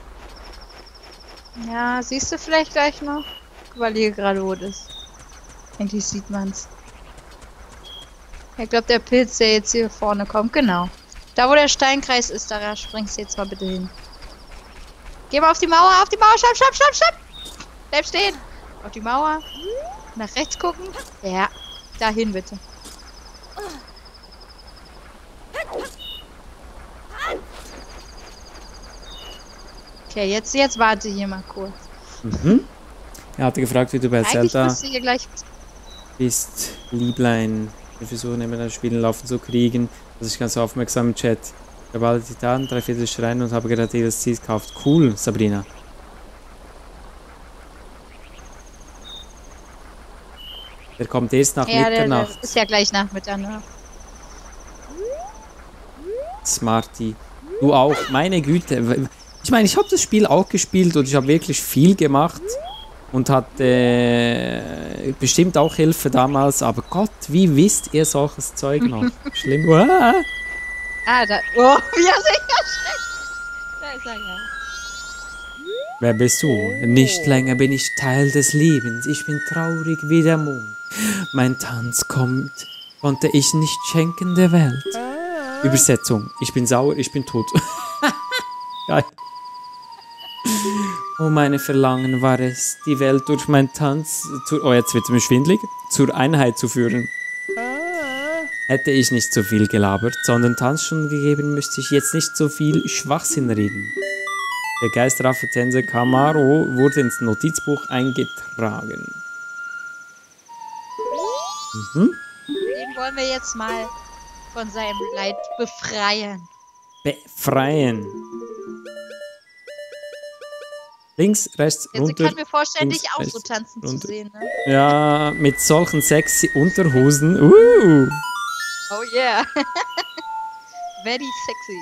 Ja, siehst du vielleicht gleich noch? Weil hier gerade wo das ist. Eigentlich sieht man's. Ich glaube, der Pilz, der jetzt hier vorne kommt, genau. Da, wo der Steinkreis ist, da springst du jetzt mal bitte hin. Geh mal auf die Mauer, stopp! Bleib stehen! Auf die Mauer. Nach rechts gucken. Ja, dahin bitte. Okay, jetzt warte hier mal kurz. Er hatte gefragt, wie du bei Zelda hier gleich bist, Lieblein. Wir versuchen immer das Spiel laufen zu kriegen. Also ich ganz aufmerksam im Chat. Ich habe alle Titanen, 3/4 Schreien und habe gerade DLCs gekauft. Cool, Sabrina. Der kommt erst nach Ja, der Mitternacht. ist ja gleich nach Mitternacht. Smarty. Du auch. Meine Güte. Ich meine, ich habe das Spiel auch gespielt und ich habe wirklich viel gemacht. Und hatte bestimmt auch Hilfe damals. Aber Gott, wie wisst ihr solches Zeug noch? Schlimm. Uah. Ah, da. Oh, wie er sich erschreckt. Da ist er ja. Wer bist du? Nicht länger bin ich Teil des Lebens. Ich bin traurig wie der Mond. Mein Tanz konnte ich nicht schenken der Welt. Übersetzung. Ich bin sauer, ich bin tot. Geil. Oh, meine Verlangen war es, die Welt durch meinen Tanz, oh, jetzt wird es mir schwindelig, zur Einheit zu führen. Hätte ich nicht so viel gelabert, sondern Tanzstunden gegeben, müsste ich jetzt nicht so viel Schwachsinn reden. Der geisterhafte Tänzer Camaro wurde ins Notizbuch eingetragen. Den wollen wir jetzt mal von seinem Leid befreien. Befreien. Links, rechts, Also runter. ich kann mir vorstellen, links, dich auch rechts, so tanzen runter. zu sehen, ne? Ja, mit solchen sexy Unterhosen. Oh yeah. Very sexy.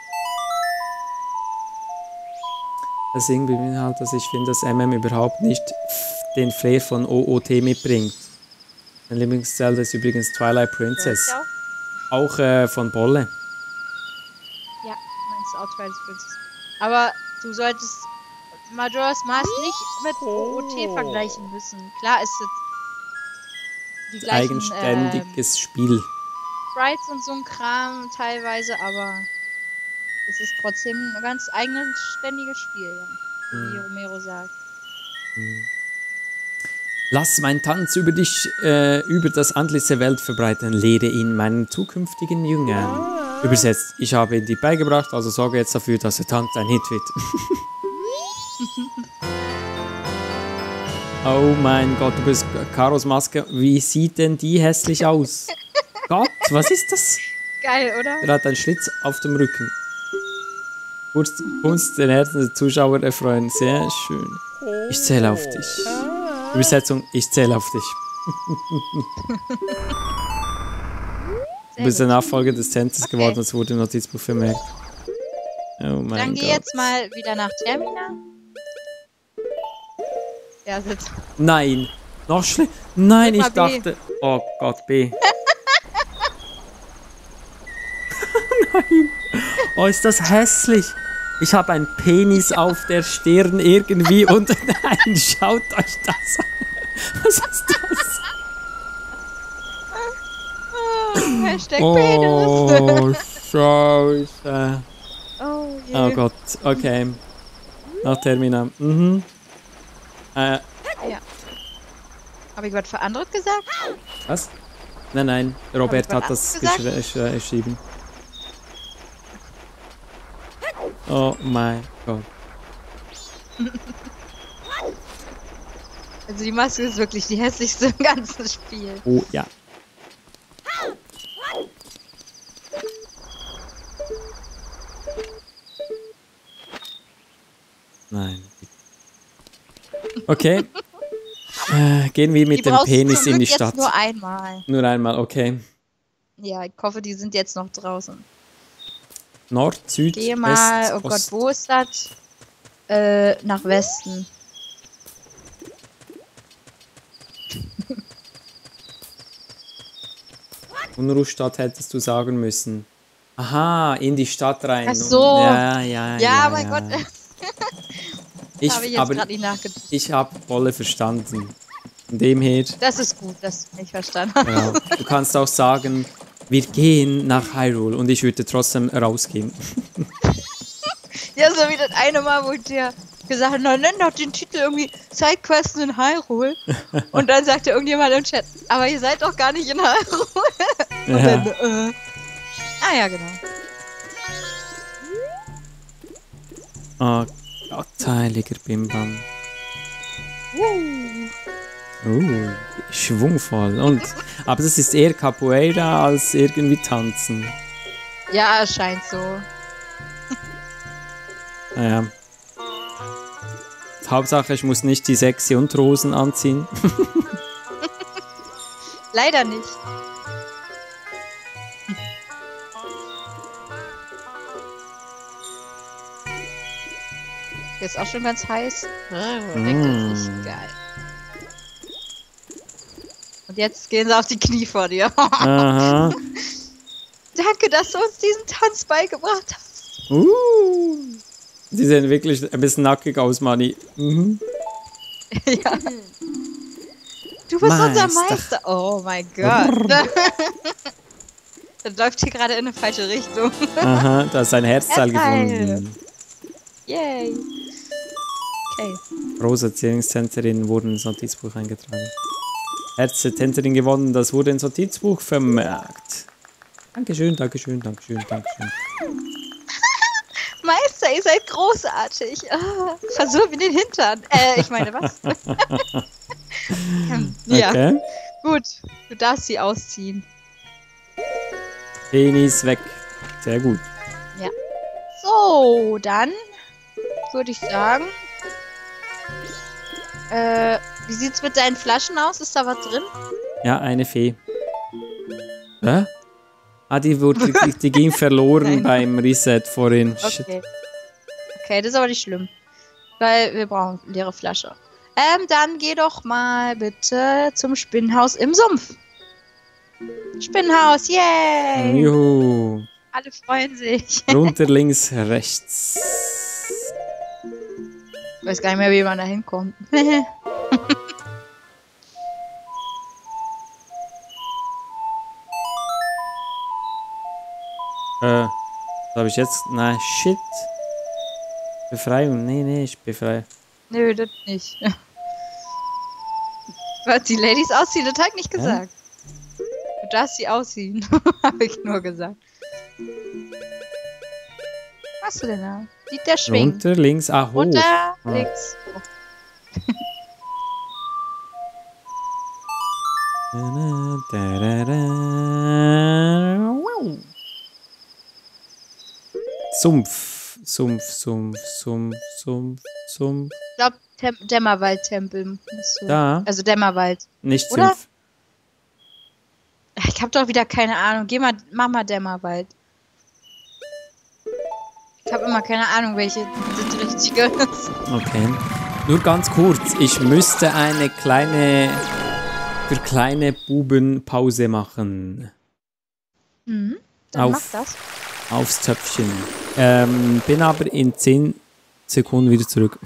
Das irgendwie halt, dass ich finde, dass MM überhaupt nicht den Flair von OOT mitbringt. Mein Lieblingszelda ist übrigens Twilight Princess. Ja. Auch von Bolle. Ja, meinst du auch Twilight Princess. Aber du solltest Majora's Mask nicht mit OOT vergleichen müssen. Klar ist es die gleichen Eigenständiges Spiel. Sprites und so ein Kram teilweise, aber es ist trotzdem ein ganz eigenständiges Spiel, ja. Wie Romero sagt. Lass meinen Tanz über das Antlitz der Welt verbreiten, lehre ihn meinen zukünftigen Jüngern. Übersetzt, ich habe ihn dir beigebracht, also sorge jetzt dafür, dass der Tanz ein Hit wird. Oh mein Gott, du bist Karos Maske. Wie sieht denn die hässlich aus? Gott, was ist das? Geil, oder? Er hat einen Schlitz auf dem Rücken. Kunst den Herzen der Zuschauer erfreuen. Sehr schön. Ich zähle auf dich. Übersetzung, ich zähle auf dich. Du bist der Nachfolger des Tänzers geworden, das wurde im Notizbuch vermerkt. Oh mein Gott. Dann geh jetzt mal wieder nach Termina. Ja, sitzt. Nein, noch schlimmer. Nein, ich Drück mal B. dachte... Oh Gott, B. Nein. Oh, ist das hässlich. Ich habe einen Penis auf der Stirn irgendwie und... Nein, schaut euch das an. Was ist das? Hashtag Oh, Penis. Scheiße. Oh, je. Oh Gott, okay. Nach Termina. Mhm. Ja. Habe ich was für anderes gesagt? Was? Nein, Robert Hab ich hat was das anderes geschrieben. Oh mein Gott. Also die Maske ist wirklich die hässlichste im ganzen Spiel. Oh ja. Nein. Okay. Gehen wir mit Die dem brauchst du Penis zum in die Glück Stadt. jetzt nur einmal. Nur einmal, okay. Ja, ich hoffe, die sind jetzt noch draußen. Nord, Süd, Geh mal, West, oh Gott, Ost. wo ist das? Nach Westen. Unruhstadt hättest du sagen müssen. Aha, in die Stadt rein. Ach so. Ja, Mein Gott. Ich, Habe ich jetzt aber gerade nicht nachgedacht. ich habe Wolle verstanden. Von dem her, Das ist gut, dass du nicht verstanden hast. genau. Du kannst auch sagen, wir gehen nach Hyrule und ich würde trotzdem rausgehen. Ja, so wie das eine Mal, wo ich dir gesagt habe, na, nenn doch den Titel irgendwie Sidequests in Hyrule. Und dann sagte irgendjemand im Chat, aber ihr seid doch gar nicht in Hyrule. Und Ja. dann, Ah ja, genau. Oh Gott, heiliger Bimbam. Schwungvoll. Aber das ist eher Capoeira als irgendwie Tanzen. Ja, es scheint so. Naja. Hauptsache, ich muss nicht die sexy Unterhosen anziehen. Leider nicht. Der ist auch schon ganz heiß. Wirklich geil. Und jetzt gehen sie auf die Knie vor dir. Aha. Danke, dass du uns diesen Tanz beigebracht hast. Die sehen wirklich ein bisschen nackig aus, Manni. Mhm. Ja. Du bist unser Meister. Oh mein Gott. Das läuft hier gerade in eine falsche Richtung. Aha, da ist ein Herzteil gefunden. Yay. Okay. Rosa Trainingstänzerin wurden ins Notizbuch eingetragen. Tänzerin gewonnen, das wurde ins Notizbuch vermerkt. Dankeschön, Dankeschön, Dankeschön, Dankeschön. Meister, ihr seid großartig. Oh, versuch mir den Hintern. Ich meine, was? Ja. Okay. Gut, du darfst sie ausziehen. Penis weg. Sehr gut. Ja. So, dann würde ich sagen. Wie sieht's mit deinen Flaschen aus? Ist da was drin? Ja, eine Fee. Hä? Ah, die ging verloren beim Reset vorhin. Okay. Okay, das ist aber nicht schlimm. Weil wir brauchen leere Flasche. Dann geh doch mal bitte zum Spinnenhaus im Sumpf. Spinnenhaus, yay! Juhu. Alle freuen sich. Runter, links, rechts. Ich weiß gar nicht mehr, wie man da hinkommt. Was habe ich jetzt? Nein, shit. Befreiung. Nee, ich befreie. Nö, das nicht. Was die Ladies ausziehen, das hat nicht gesagt. Du darfst sie ausziehen, habe ich nur gesagt. Was hast du denn da? Sieht der schwingen? Runter, links, hoch. Runter, links. Sumpf. Ich glaube, Dämmerwald-Tempel. So. Da. Also Dämmerwald. Nicht Oder? Sumpf. Ich habe doch wieder keine Ahnung. Mach mal Dämmerwald. Ich habe immer keine Ahnung, welche das richtige ist. Okay. Nur ganz kurz. Ich müsste eine für kleine Buben Pause machen. Mhm. Dann mach das. Aufs Töpfchen. Bin aber in 10 Sekunden wieder zurück.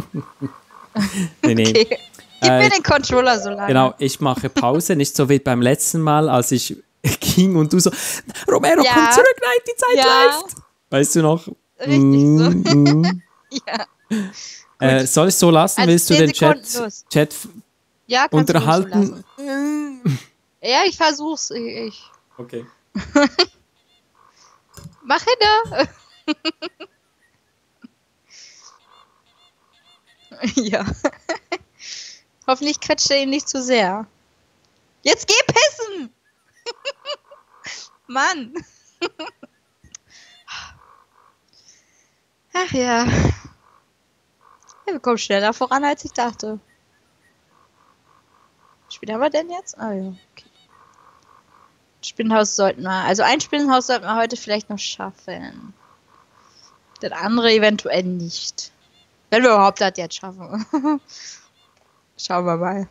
nee. Okay. Gib mir den Controller so lange. Genau, ich mache Pause, nicht so wie beim letzten Mal, als ich ging und du so, Romero, komm zurück, nein, die Zeit läuft. Weißt du noch? Richtig so. Ja. Soll ich so lassen? Also willst du den Chat ja, unterhalten? Ja, ich versuch's. Okay. Mach hin! Ja. Hoffentlich quetscht er ihn nicht zu sehr. Jetzt geh pissen! Mann! Ach ja. Wir kommen schneller voran, als ich dachte. Wie spät haben wir denn jetzt? Ah ja, okay. Spinnenhaus sollten wir. Also ein Spinnenhaus sollten wir heute vielleicht noch schaffen. Das andere eventuell nicht. Wenn wir überhaupt das jetzt schaffen. Schauen wir mal.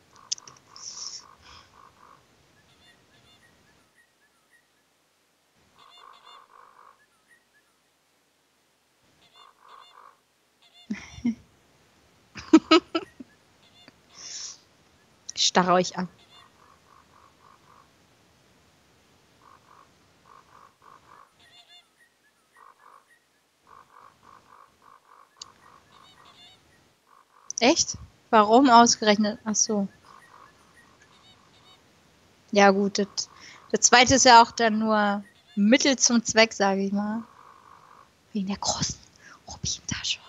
Ich starre euch an. Echt? Warum ausgerechnet? Ach so. Ja gut, das zweite ist ja auch dann nur Mittel zum Zweck, sage ich mal. Wegen der großen Rubintasche.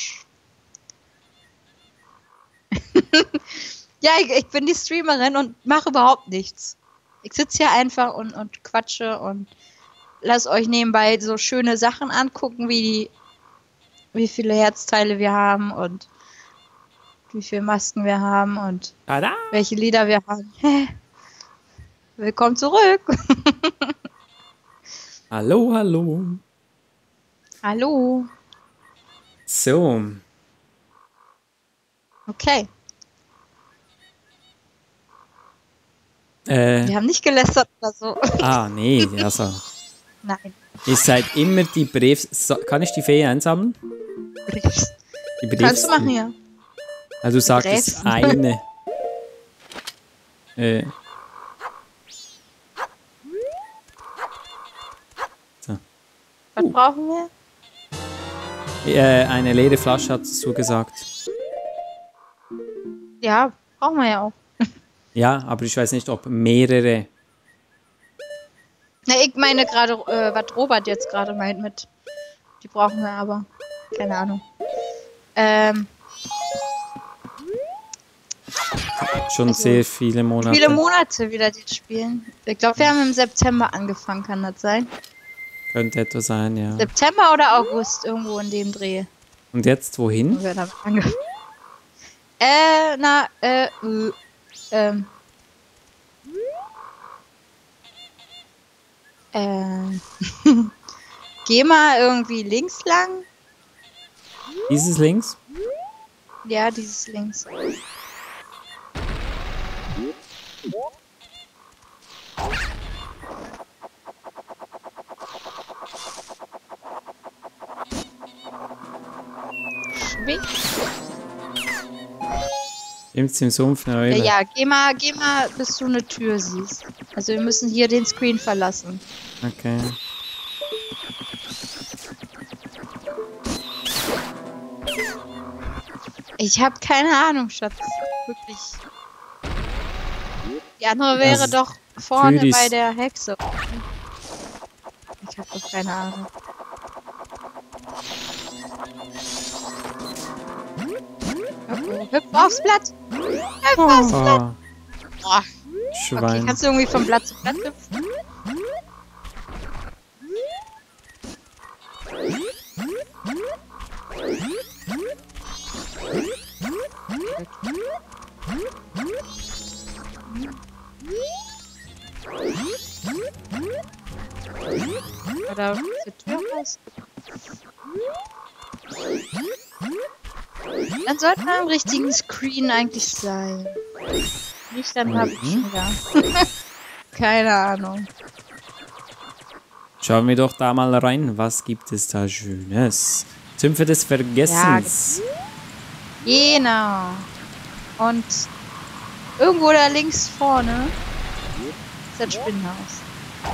Ja, ich bin die Streamerin und mache überhaupt nichts. Ich sitze hier einfach und quatsche und lass euch nebenbei so schöne Sachen angucken, wie viele Herzteile wir haben und wie viele Masken wir haben und welche Lieder wir haben. Willkommen zurück. Hallo, hallo. Hallo. So. Okay. Wir haben nicht gelästert oder so. Nee, also. Nein. Ihr seid immer die Kann ich die Fee einsammeln? Die Kannst du machen, ja. Also du sagtest eine. So. Was brauchen wir? Eine leere Flasche, hast du gesagt. Ja, brauchen wir ja auch. Ja, aber ich weiß nicht, ob mehrere. Na, ich meine gerade, was Robert jetzt gerade meint mit. Die brauchen wir aber. Keine Ahnung. Schon also, sehr viele Monate. Viele Monate wieder die spielen. Ich glaube, wir haben im September angefangen, kann das sein? Könnte etwa sein, ja. September oder August, irgendwo in dem Dreh. Und jetzt wohin? Wir damit angefangen. Geh mal irgendwie links lang. Dieses links? Ja, dieses links. Schwing. Im Sumpf eine Eule. Ja, geh mal, bis du eine Tür siehst. Also wir müssen hier den Screen verlassen. Okay. Ich habe keine Ahnung, Schatz. Wirklich. Die andere wäre doch vorne bei der Hexe. Ich habe doch keine Ahnung. Hüpf aufs Blatt! Hüpf aufs Blatt! Boah. Schwein. Okay, kannst du irgendwie von Blatt zu Blatt hüpfen? Oder zur Tür raus? Dann sollten wir am richtigen Screen eigentlich sein. Nicht, dann habe ich wieder. Keine Ahnung. Schauen wir doch da mal rein. Was gibt es da Schönes? Sümpfe des Vergessens. Ja, genau. Und irgendwo da links vorne ist das Spinnenhaus.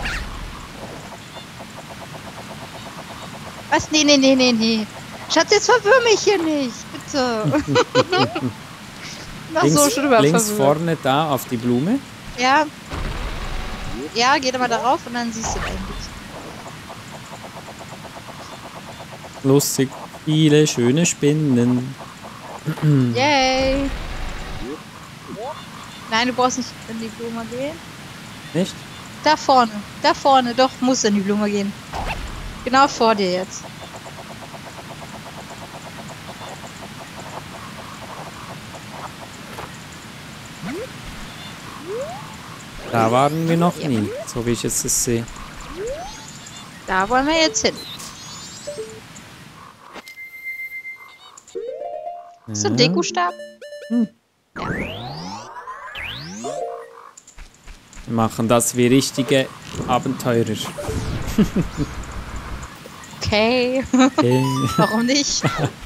Was? Nee. Schatz, jetzt verwirr mich hier nicht. Bitte. Links vorne da auf die Blume. Ja. Ja, geh da mal darauf und dann siehst du eigentlich. Lustig. Viele schöne Spinnen. Yay. Nein, du brauchst nicht in die Blume gehen. Nicht? Da vorne, doch, musst in die Blume gehen. Genau vor dir jetzt. Da waren wir noch nie, so wie ich jetzt das sehe. Da wollen wir jetzt hin. Ist ein Dekostab? Ja. Wir machen das wie richtige Abenteurer. Okay. Warum nicht?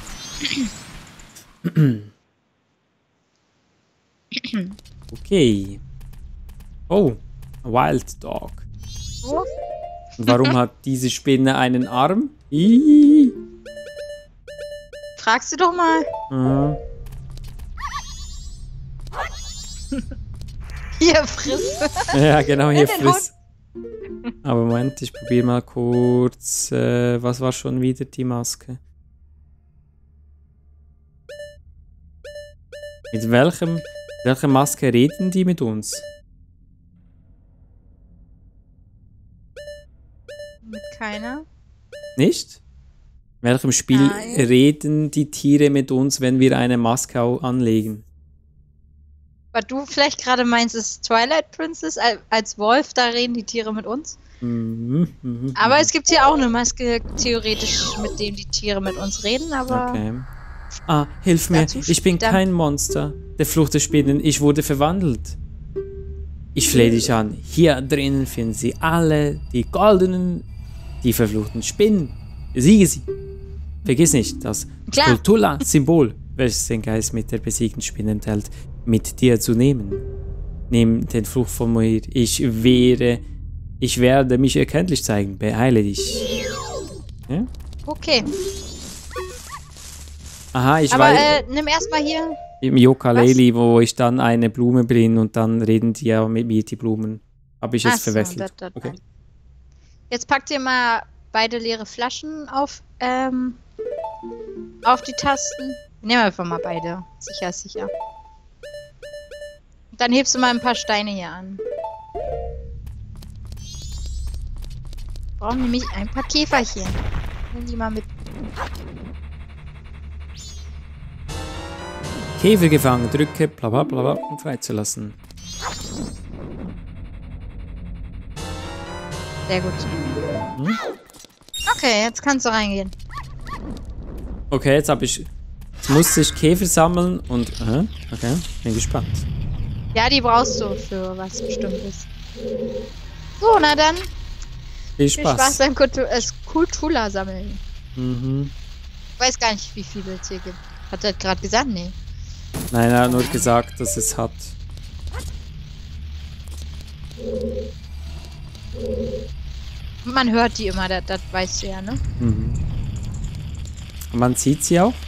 Okay. Oh, Wild Dog. Oh. Und warum hat diese Spinne einen Arm? Ihhh. Fragst du doch mal. Ah. Hier, friss. Ja, genau, hier friss. Aber Moment, ich probiere mal kurz. Was war schon wieder die Maske? Mit welcher Maske reden die mit uns? Mit keiner. Nicht? In welchem Spiel reden die Tiere mit uns, wenn wir eine Maske anlegen? Was du vielleicht gerade meinst, ist Twilight Princess. Als Wolf, da reden die Tiere mit uns. Aber es gibt hier auch eine Maske, theoretisch, mit dem die Tiere mit uns reden, aber... Okay. Ah, hilf mir. Ich bin kein Monster. Der Fluch der Spinnen. Ich wurde verwandelt. Ich flehe dich an. Hier drinnen finden Sie alle die goldenen, die verfluchten Spinnen. Siege sie. Vergiss nicht, das Kultula-Symbol, welches den Geist mit der besiegten Spinne enthält, mit dir zu nehmen. Nimm den Fluch von mir. Ich werde mich erkenntlich zeigen. Beeile dich. Ja? Okay. Aha, ich Aber weiß. nimm erstmal hier. Im Yooka-Laylee, wo ich dann eine Blume bringe und dann reden die ja mit mir, die Blumen. Habe ich jetzt verwechselt. Okay. Jetzt packt ihr mal beide leere Flaschen auf die Tasten. Nehmen wir einfach mal beide. Sicher ist sicher. Dann hebst du mal ein paar Steine hier an. Wir brauchen nämlich ein paar Käferchen. Nehmen die mal mit. Käfer gefangen, drücke, bla bla bla, um freizulassen. Sehr gut. Okay, jetzt kannst du reingehen. Okay, jetzt musste ich Käfer sammeln und... okay, bin gespannt. Ja, die brauchst du für was Bestimmtes. So, na dann. Viel Spaß. Viel Spaß beim Kultula sammeln. Mhm. Ich weiß gar nicht, wie viele es hier gibt. Hat er gerade gesagt? Nee. Nein, er hat nur gesagt, dass es hat. Man hört die immer, das weißt du ja, ne? Mhm. Und man sieht sie auch?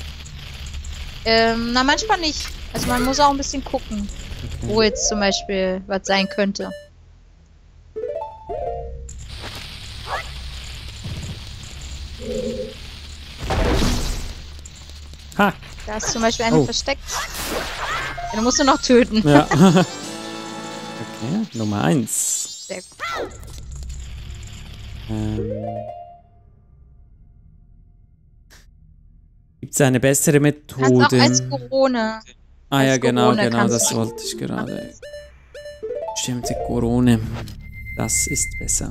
Na, manchmal nicht. Also man muss auch ein bisschen gucken, okay, wo jetzt zum Beispiel was sein könnte. Ha! Da ist zum Beispiel eine versteckt. Ja, du musst du noch töten. Ja. Okay, Nummer 1. Sehr gut. Gibt es eine bessere Methode? Kannst auch als Corona. Ah als ja, genau, Corona das wollte ich gerade. Stimmt, die Corona. Das ist besser.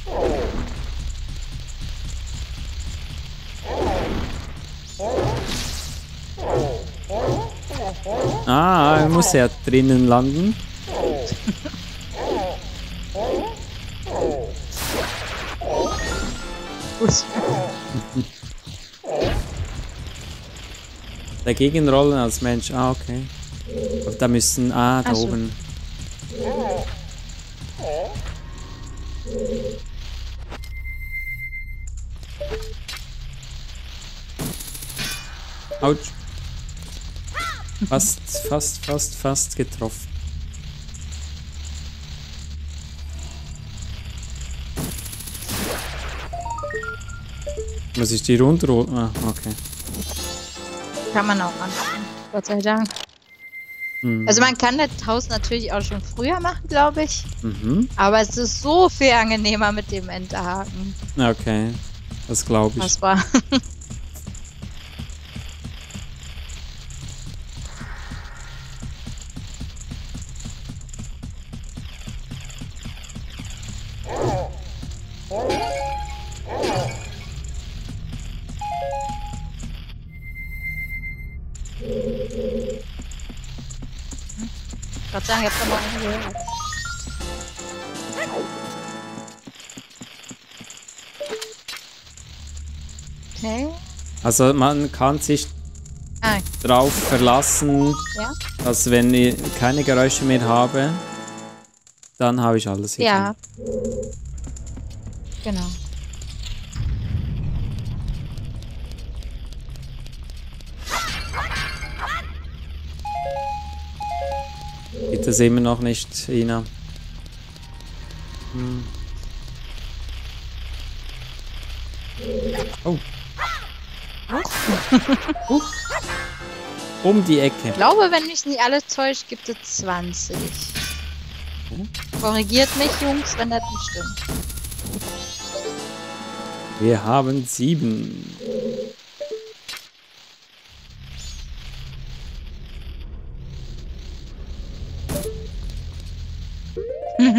Ah, er muss ja drinnen landen. Dagegen rollen als Mensch. Ah, okay. Und da müssen... Ah, da oben. Autsch. Fast getroffen. Muss ich die runterholen? Ah, okay. Kann man auch anfangen. Gott sei Dank. Mhm. Also man kann das Haus natürlich auch schon früher machen, glaube ich. Mhm. Aber es ist so viel angenehmer mit dem Enterhaken. Okay, das glaube ich. Das war... Gott sei Dank, ich hab da mal einen gehört. Okay. Also man kann sich drauf verlassen, ja, dass wenn ich keine Geräusche mehr habe, dann habe ich alles hier. Ja. Genau. Geht das immer noch nicht, Ina? Oh. Um die Ecke. Ich glaube, wenn mich nicht alles täuscht, gibt es 20. Korrigiert mich, Jungs, wenn das nicht stimmt. Wir haben 7.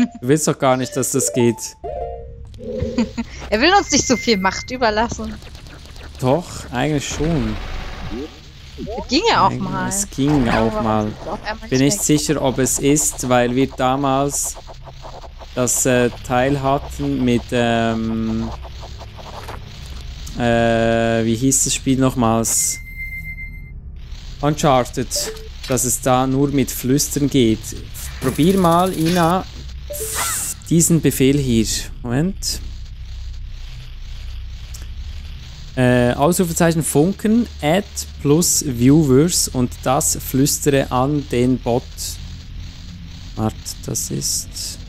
Du willst doch gar nicht, dass das geht. Er will uns nicht so viel Macht überlassen. Doch, eigentlich schon. Das ging ja auch mal. Es ging auch mal. Bin nicht sicher, ob es ist, weil wir damals das Teil hatten mit, wie hieß das Spiel nochmals? Uncharted. Dass es da nur mit Flüstern geht. Probier mal, Ina, diesen Befehl hier. Moment. Ausrufezeichen Funken, Add plus Viewers und das flüstere an den Bot. Warte, das ist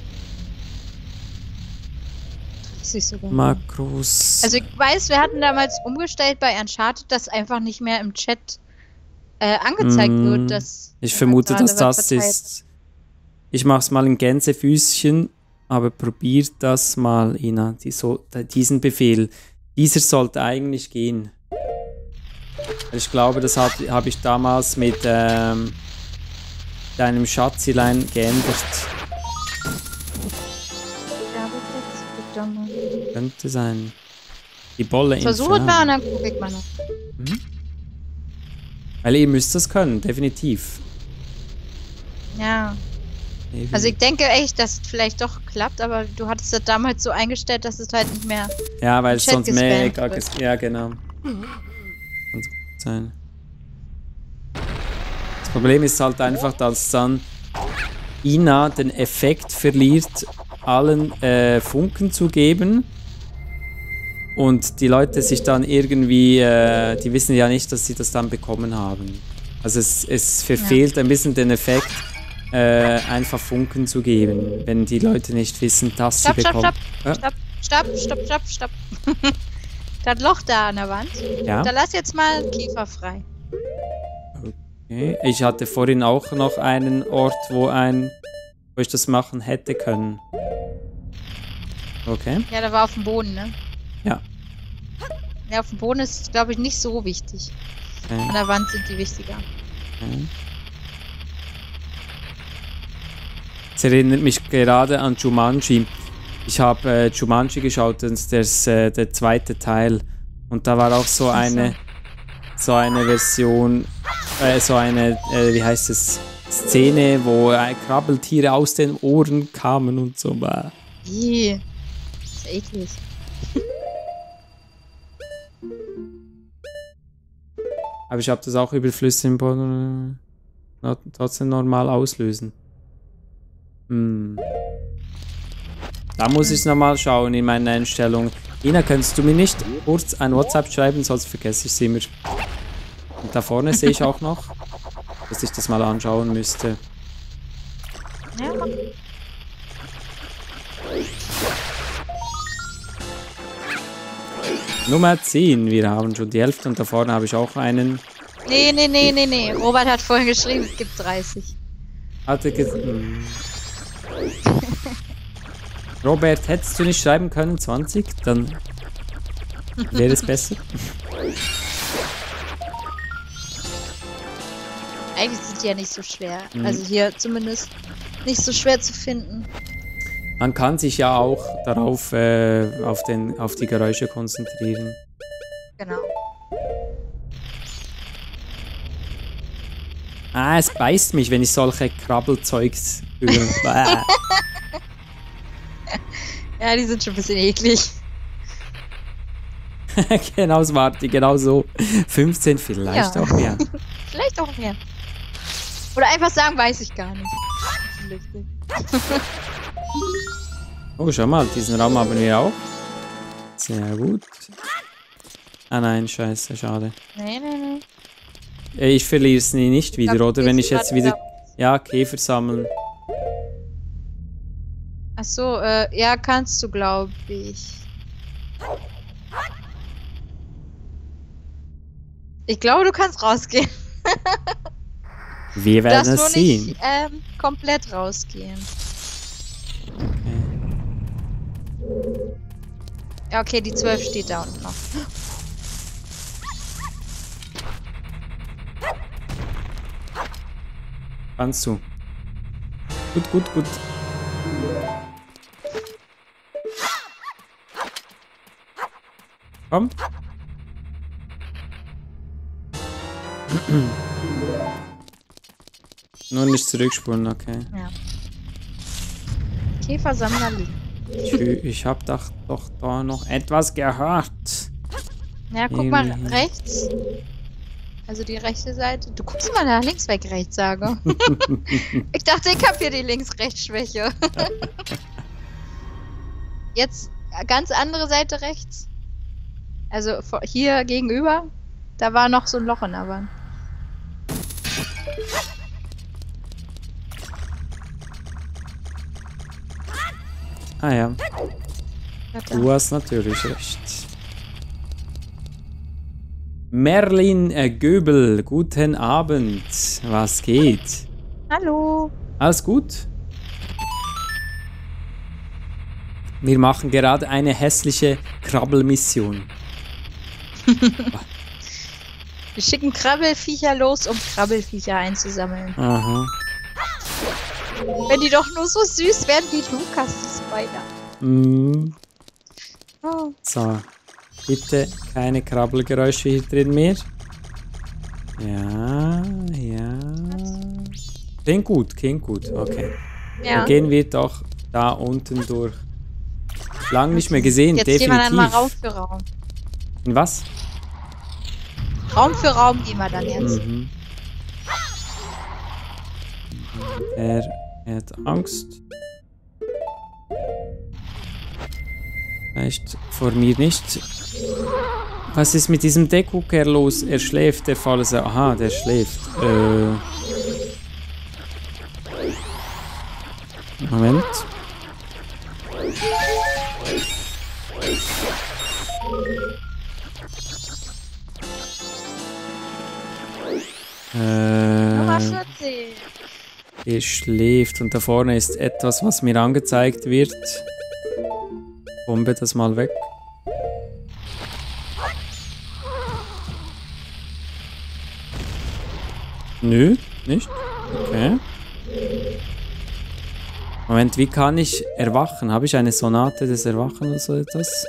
Makros. Also ich weiß, wir hatten damals umgestellt bei Uncharted, dass einfach nicht mehr im Chat angezeigt wird. Dass ich vermute, dass das ist. Ich mach's mal in Gänsefüßchen, aber probiert das mal, Ina, diesen Befehl. Dieser sollte eigentlich gehen. Ich glaube, das habe ich damals mit deinem Schatzilein geändert. Könnte sein. Die Bolle versucht mal und dann guck ich mal noch. Weil ihr müsst das können, definitiv. Ja. Also ich denke echt, dass es vielleicht doch klappt, aber du hattest das damals so eingestellt, dass es halt nicht mehr. Ja, weil es sonst mega. Ja, genau. Kann gut sein. Das Problem ist halt einfach, dass dann Ina den Effekt verliert, allen Funken zu geben. Und die Leute sich dann irgendwie, die wissen ja nicht, dass sie das dann bekommen haben. Also es verfehlt ein bisschen den Effekt, einfach Funken zu geben, wenn die Leute nicht wissen, dass sie bekommen. Stopp. Das Loch da an der Wand. Ja. Da lass jetzt mal Kiefer frei. Okay. Ich hatte vorhin auch noch einen Ort, wo ich das machen hätte können. Okay. Ja, der war auf dem Boden, ne? Ja. Ja, auf dem Boden ist, glaube ich, nicht so wichtig. Okay. An der Wand sind die wichtiger. Okay. Es erinnert mich gerade an Jumanji. Ich habe Jumanji geschaut, das ist der zweite Teil. Und da war auch so eine Version, wie heißt es, Szene, wo Krabbeltiere aus den Ohren kamen und so. Ih, ist ja eklig. Aber ich habe das auch über Flüstern trotzdem normal auslösen. Da muss ich nochmal schauen in meinen Einstellungen. Ina, kannst du mir nicht kurz ein WhatsApp schreiben, sonst vergesse ich es immer. Und da vorne sehe ich auch noch, dass ich das mal anschauen müsste. Ja. Nummer 10, wir haben schon die Hälfte und da vorne habe ich auch einen. Nee. Robert hat vorhin geschrieben, es gibt 30. Robert, hättest du nicht schreiben können 20? Dann wäre es besser. Eigentlich sind die ja nicht so schwer. Also hier zumindest nicht so schwer zu finden. Man kann sich ja auch darauf auf die Geräusche konzentrieren. Genau. Es beißt mich, wenn ich solche Krabbelzeugs höre. Ja, die sind schon ein bisschen eklig. Genau, Smarty, genau so. 15, vielleicht auch mehr. Vielleicht auch mehr. Oder einfach sagen, weiß ich gar nicht. Oh, schau mal, diesen Raum haben wir auch. Sehr gut. Ah nein, scheiße, schade. Nee. Ich verliere es nicht wieder, oder? Wenn ich jetzt wieder... Ja, Käfer sammeln. Achso, ja, kannst du, glaube ich. Ich glaube, du kannst rausgehen. Wir werden es sehen. Nicht, komplett rausgehen. Okay. Ja, okay, die 12 steht da unten noch. Kannst du. Gut. Komm. Nur nicht zurückspulen, okay. Ja. Käfersammler liegen. Ich hab doch da noch etwas gehört. Ja, guck mal rechts. Also die rechte Seite. Du guckst mal nach links weg, rechts, sage. Ich dachte, ich hab hier die Links-Rechts-Schwäche. Jetzt ganz andere Seite rechts. Also hier gegenüber. Da war noch so ein Loch in der Wand. Ah ja. Du hast natürlich recht. Merlin Göbel, guten Abend. Was geht? Hallo. Alles gut? Wir machen gerade eine hässliche Krabbelmission. Wir schicken Krabbelfiecher los, um Krabbelfiecher einzusammeln. Aha. Wenn die doch nur so süß werden wie Lukas, die Spider. Mm. Oh. So. Bitte keine Krabbelgeräusche hier drin mehr. Ja, ja. Klingt gut, okay. Ja. Dann gehen wir doch da unten durch. Lang nicht mehr gesehen, Jetzt definitiv. gehen wir dann mal Raum für Raum. In was? Raum für Raum gehen wir dann jetzt. Mhm. Er hat Angst. Vielleicht vor mir nicht. Was ist mit diesem Deckgucker los? Er schläft, der Fall ist. Aha, der schläft. Moment. Nummer 14. Er schläft und da vorne ist etwas, was mir angezeigt wird. Bombe das mal weg. Nö, nicht? Okay. Moment, wie kann ich erwachen? Habe ich eine Sonate des Erwachen oder so etwas?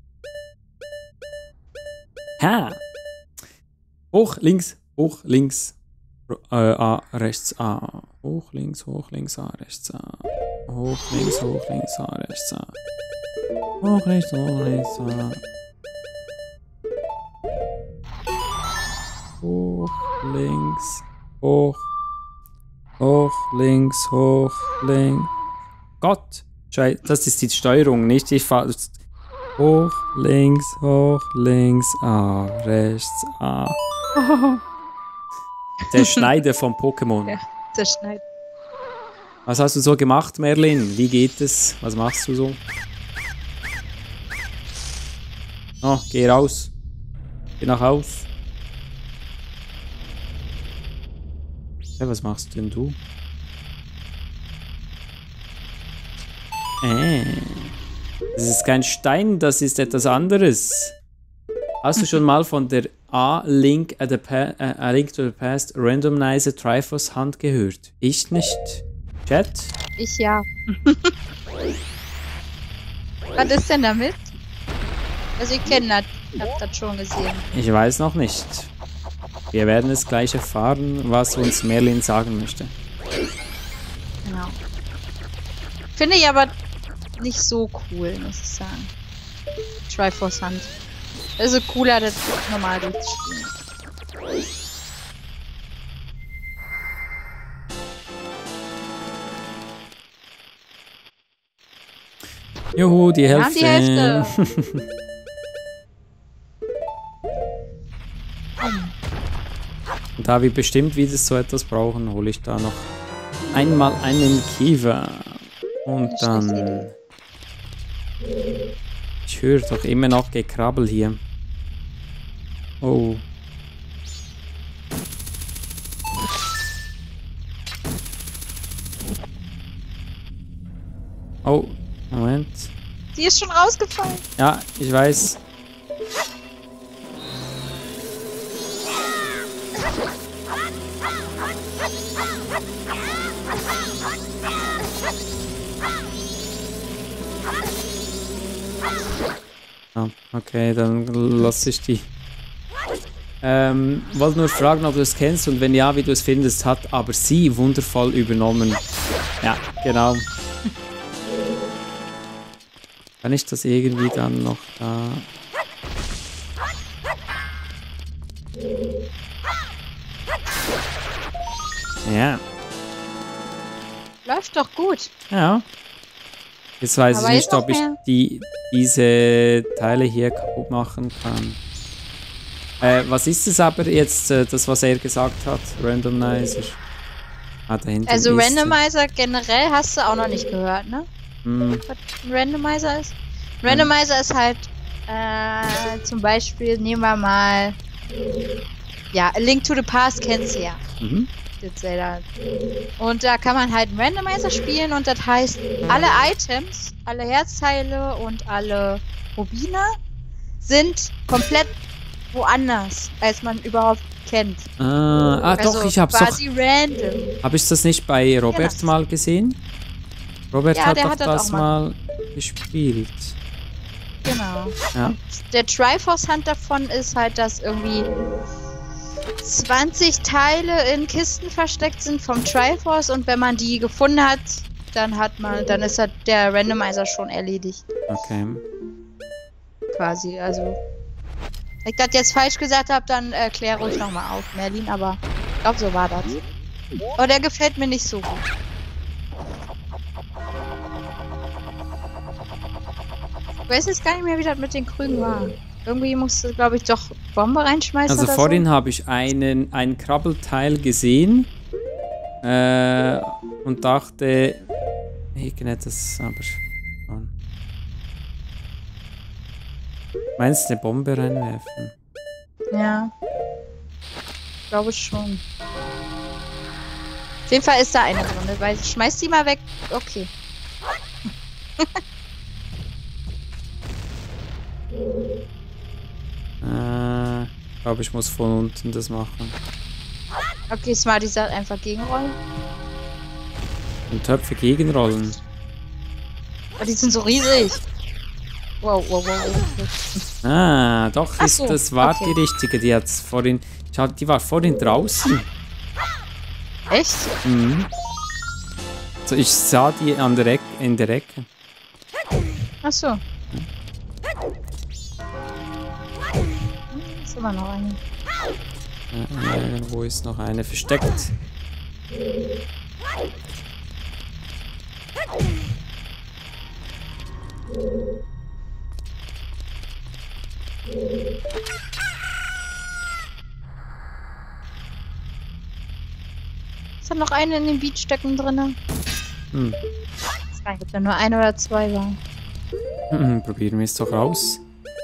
Ha! Hoch, links, A, rechts, A. Hoch, links, A, rechts, A. Hoch, links, A, rechts, A. Hoch, rechts, A. Hoch, links, hoch, links, Gott! Das ist die Steuerung, nicht die Fall. Hoch, links, A, rechts, A. Der Schneider vom Pokémon. Ja, der Schneider. Was hast du so gemacht, Merlin? Wie geht es? Was machst du so? Oh, geh raus. Geh nach Haus. Ja, was machst denn du? Das ist kein Stein, das ist etwas anderes. Hast du schon mal von der A Link to the Past Randomizer Triforce Hand gehört? Ich nicht. Chat? Ich ja. Was ist denn damit? Also ich kenne das. Ich hab das schon gesehen. Ich weiß noch nicht. Wir werden es gleich erfahren, was uns Merlin sagen möchte. Genau. Finde ich aber nicht so cool, muss ich sagen. Triforce Hand. Also cooler, das normal durchzuspielen. Juhu, die Hälfte. Die Hälfte. Und da wir bestimmt wieder so etwas brauchen, hole ich da noch einmal einen Kiefer. Und dann... Ich höre doch immer noch Gekrabbel hier. Oh. Oh, Moment. Die ist schon rausgefallen. Ja, ich weiß. Ah, okay, dann lasse ich die. Wollte nur fragen, ob du es kennst und wenn ja, wie du es findest, hat aber sie wundervoll übernommen. Ja, genau. Kann ich das irgendwie dann noch da... Ja. Läuft doch gut. Ja. Jetzt weiß ich nicht, ob ich diese Teile hier kaputt machen kann. Was ist es aber jetzt, das was er gesagt hat? Randomizer. Also Randomizer generell hast du auch noch nicht gehört, ne? Was ein Randomizer ist? Randomizer ist halt zum Beispiel, nehmen wir mal, ja, A Link to the Past kennst du ja. Zelda. Und da kann man halt einen Randomizer spielen und das heißt, alle Items, alle Herzteile und alle Rubine sind komplett woanders, als man überhaupt kennt. Also doch, ich hab's quasi random. Habe ich das nicht bei Robert mal gesehen? Robert ja, hat doch das mal gespielt. Genau. Ja. Und der Triforce Hunt davon ist halt, dass irgendwie 20 Teile in Kisten versteckt sind vom Triforce und wenn man die gefunden hat, dann ist halt der Randomizer schon erledigt. Okay. Quasi, also. Wenn ich das jetzt falsch gesagt habe, dann klär ruhig nochmal auf, Merlin, aber ich glaube, so war das. Aber der gefällt mir nicht so gut. Ich weiß jetzt gar nicht mehr, wie das mit den Krügen war. Irgendwie musste, glaube ich, doch Bombe reinschmeißen. Also vorhin habe ich ein Krabbelteil gesehen und dachte, ich kann das aber schon. Meinst du eine Bombe reinwerfen? Ja. Glaube ich schon. Auf jeden Fall ist da eine drin, weil ich schmeiß die mal weg. Okay. Ich glaube, ich muss von unten das machen. Okay, Smarty sagt einfach gegenrollen. Und Töpfe gegenrollen. Oh, die sind so riesig. Wow, wow, wow. Ah, doch, das war okay. die richtige. Die hat's vorhin. Die war vorhin draußen. Echt? Mhm. So, ich sah die in der Ecke. Achso. Ist immer noch eine. Irgendwo ist noch eine versteckt. Ist da noch eine in den Beatstöcken drin? Hm. Ich weiß nicht, ob da nur eine oder zwei waren. Probieren wir es doch raus.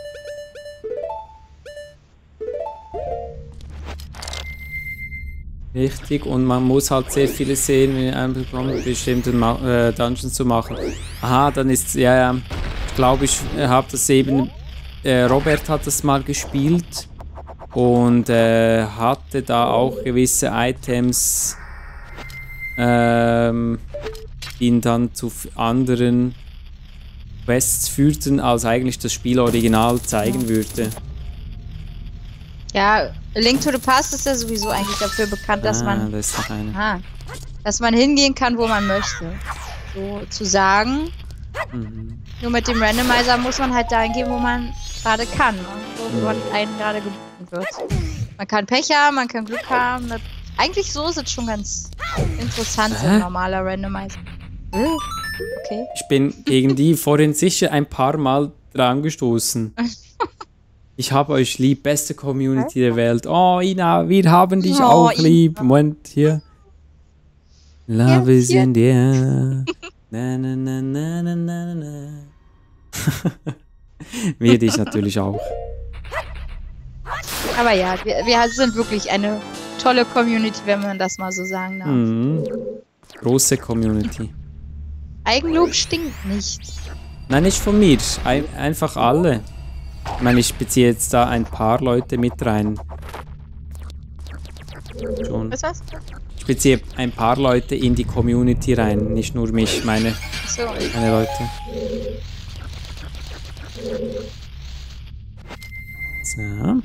Richtig, und man muss halt sehr viele sehen, wenn man bekommt, bestimmte Dungeons zu machen. Aha, dann ist, ja, ich glaube, ich habe das eben, Robert hat das mal gespielt und hatte da auch gewisse Items, die ihn dann zu anderen Quests führten, als eigentlich das Spiel original zeigen würde. Ja, A Link to the Past ist ja sowieso eigentlich dafür bekannt, dass man... Da ist noch eine. Dass man hingehen kann, wo man möchte. So zu sagen. Nur mit dem Randomizer muss man halt dahin gehen, wo man gerade kann. Und wo einen gerade geboten wird. Man kann Pech haben, man kann Glück haben. Eigentlich so ist es schon ganz interessant, so ein normaler Randomizer. Okay. Ich bin gegen die vorhin sicher ein paar Mal dran gestoßen. Ich habe euch lieb, beste Community der Welt. Oh, Ina, wir haben dich auch lieb. Moment, hier. Love is in the air. Na, na, na, na, na, na, na. Wir dich natürlich auch. Aber ja, wir sind wirklich eine tolle Community, wenn man das mal so sagen darf. Große Community. Eigenlob stinkt nicht. Nein, nicht von mir. Einfach alle. Ich meine, ich beziehe jetzt da ein paar Leute mit rein. Schon. Was hast du? Ich beziehe ein paar Leute in die Community rein, nicht nur mich, meine Leute. So.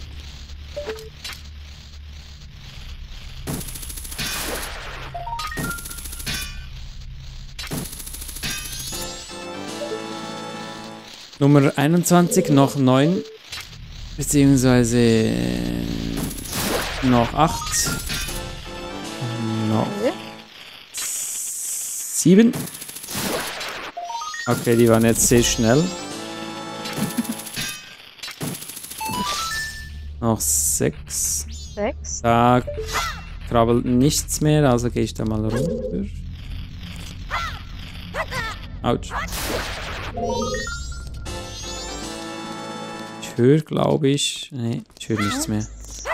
Nummer 21, noch 9. Beziehungsweise noch 8. Noch 7. Okay, die waren jetzt sehr schnell. Noch 6. 6. Da krabbelt nichts mehr, also gehe ich da mal runter. Autsch. Ich höre, glaube ich. Nee, ich höre nichts mehr.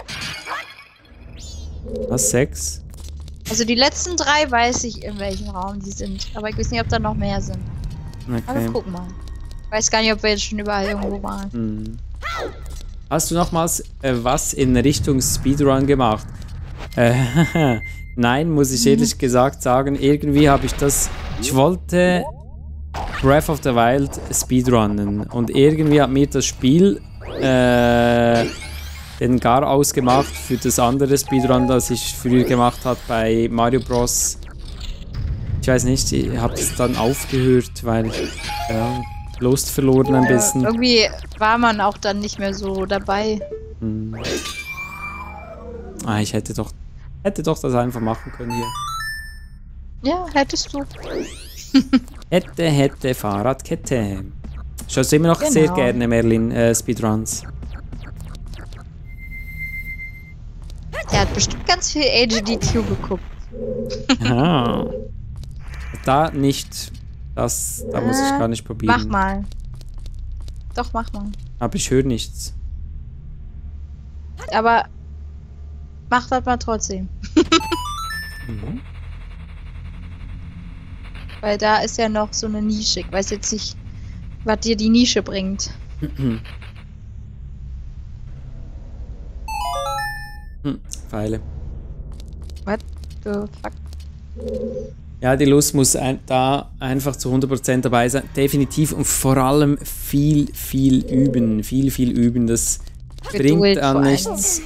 Was? 6? Also die letzten 3 weiß ich, in welchem Raum die sind. Aber ich weiß nicht, ob da noch mehr sind. Okay. Aber gucken mal. Ich weiß gar nicht, ob wir jetzt schon überall irgendwo waren. Hm. Hast du nochmals was in Richtung Speedrun gemacht? Nein, muss ich ehrlich gesagt sagen. Irgendwie habe ich das... Ich wollte Breath of the Wild speedrunnen. Und irgendwie hat mir das Spiel den Gar ausgemacht für das andere Speedrun, das ich früher gemacht habe bei Mario Bros. Ich weiß nicht, ich habe es dann aufgehört, weil Lust verloren ein bisschen. Irgendwie war man auch dann nicht mehr so dabei. Hm. Ich hätte doch das einfach machen können hier. Ja, hättest du. Hätte, Fahrradkette. Schaust du immer noch sehr gerne, Merlin, Speedruns? Der hat bestimmt ganz viel AGDQ geguckt. Ja. Da nicht. Da muss ich gar nicht probieren. Mach mal. Doch, mach mal. Aber ich höre nichts. Aber mach das mal trotzdem. Mhm. Weil da ist ja noch so eine Nische. Ich weiß jetzt nicht, was dir die Nische bringt. Pfeile. What the fuck? Ja, die Lust muss da einfach zu 100% dabei sein. Definitiv und vor allem viel üben. Viel üben. Das bringt an nichts.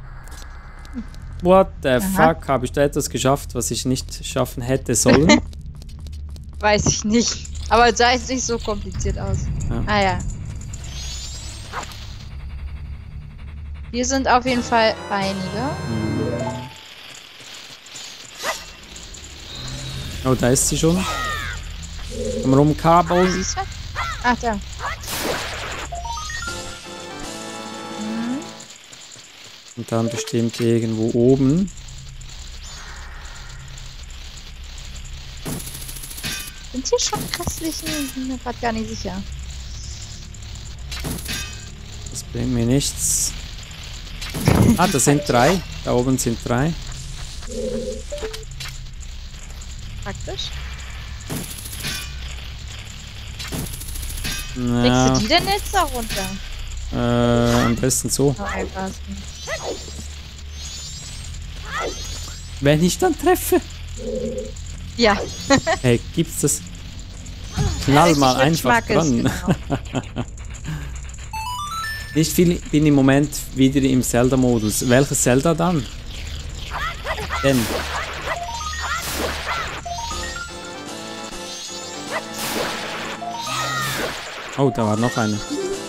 What the fuck? Habe ich da etwas geschafft, was ich nicht schaffen hätte sollen? Weiß ich nicht. Aber es sah jetzt nicht so kompliziert aus. Ja. Ah ja. Hier sind auf jeden Fall einige. Oh, da ist sie schon. Komm rum, Kabel. Siehst du? Ach, da. Und dann bestimmt irgendwo oben. Sind hier schon köstlichen? Ich bin mir gerade gar nicht sicher. Das bringt mir nichts. Ah, das sind 3. Da oben sind 3. Praktisch. Ja, Kriegst du die denn jetzt da runter? am besten so. Oh, ey, was? Wenn ich dann treffe. Ja. Hey, gibt's das? Knall mal einfach dran. Genau. Nicht viel, bin im Moment wieder im Zelda-Modus. Welches Zelda dann? Denn. Oh, da war noch eine.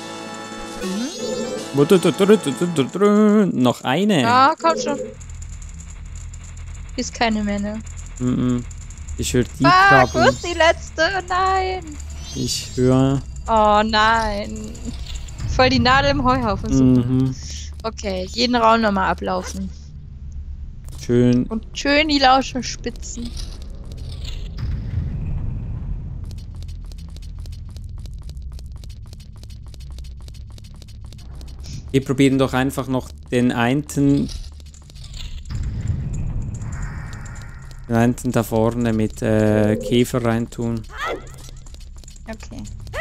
Noch eine. Ja, komm schon. Ist keine mehr, ne? Ich höre die Wo Krabbeln. ist die letzte? Nein. Ich höre. Oh nein. Voll die Nadel im Heuhaufen. Super. Okay, jeden Raum nochmal ablaufen. Schön. Und schön die Lauscher spitzen. Wir probieren doch einfach noch den einen da vorne mit Käfer reintun. Okay.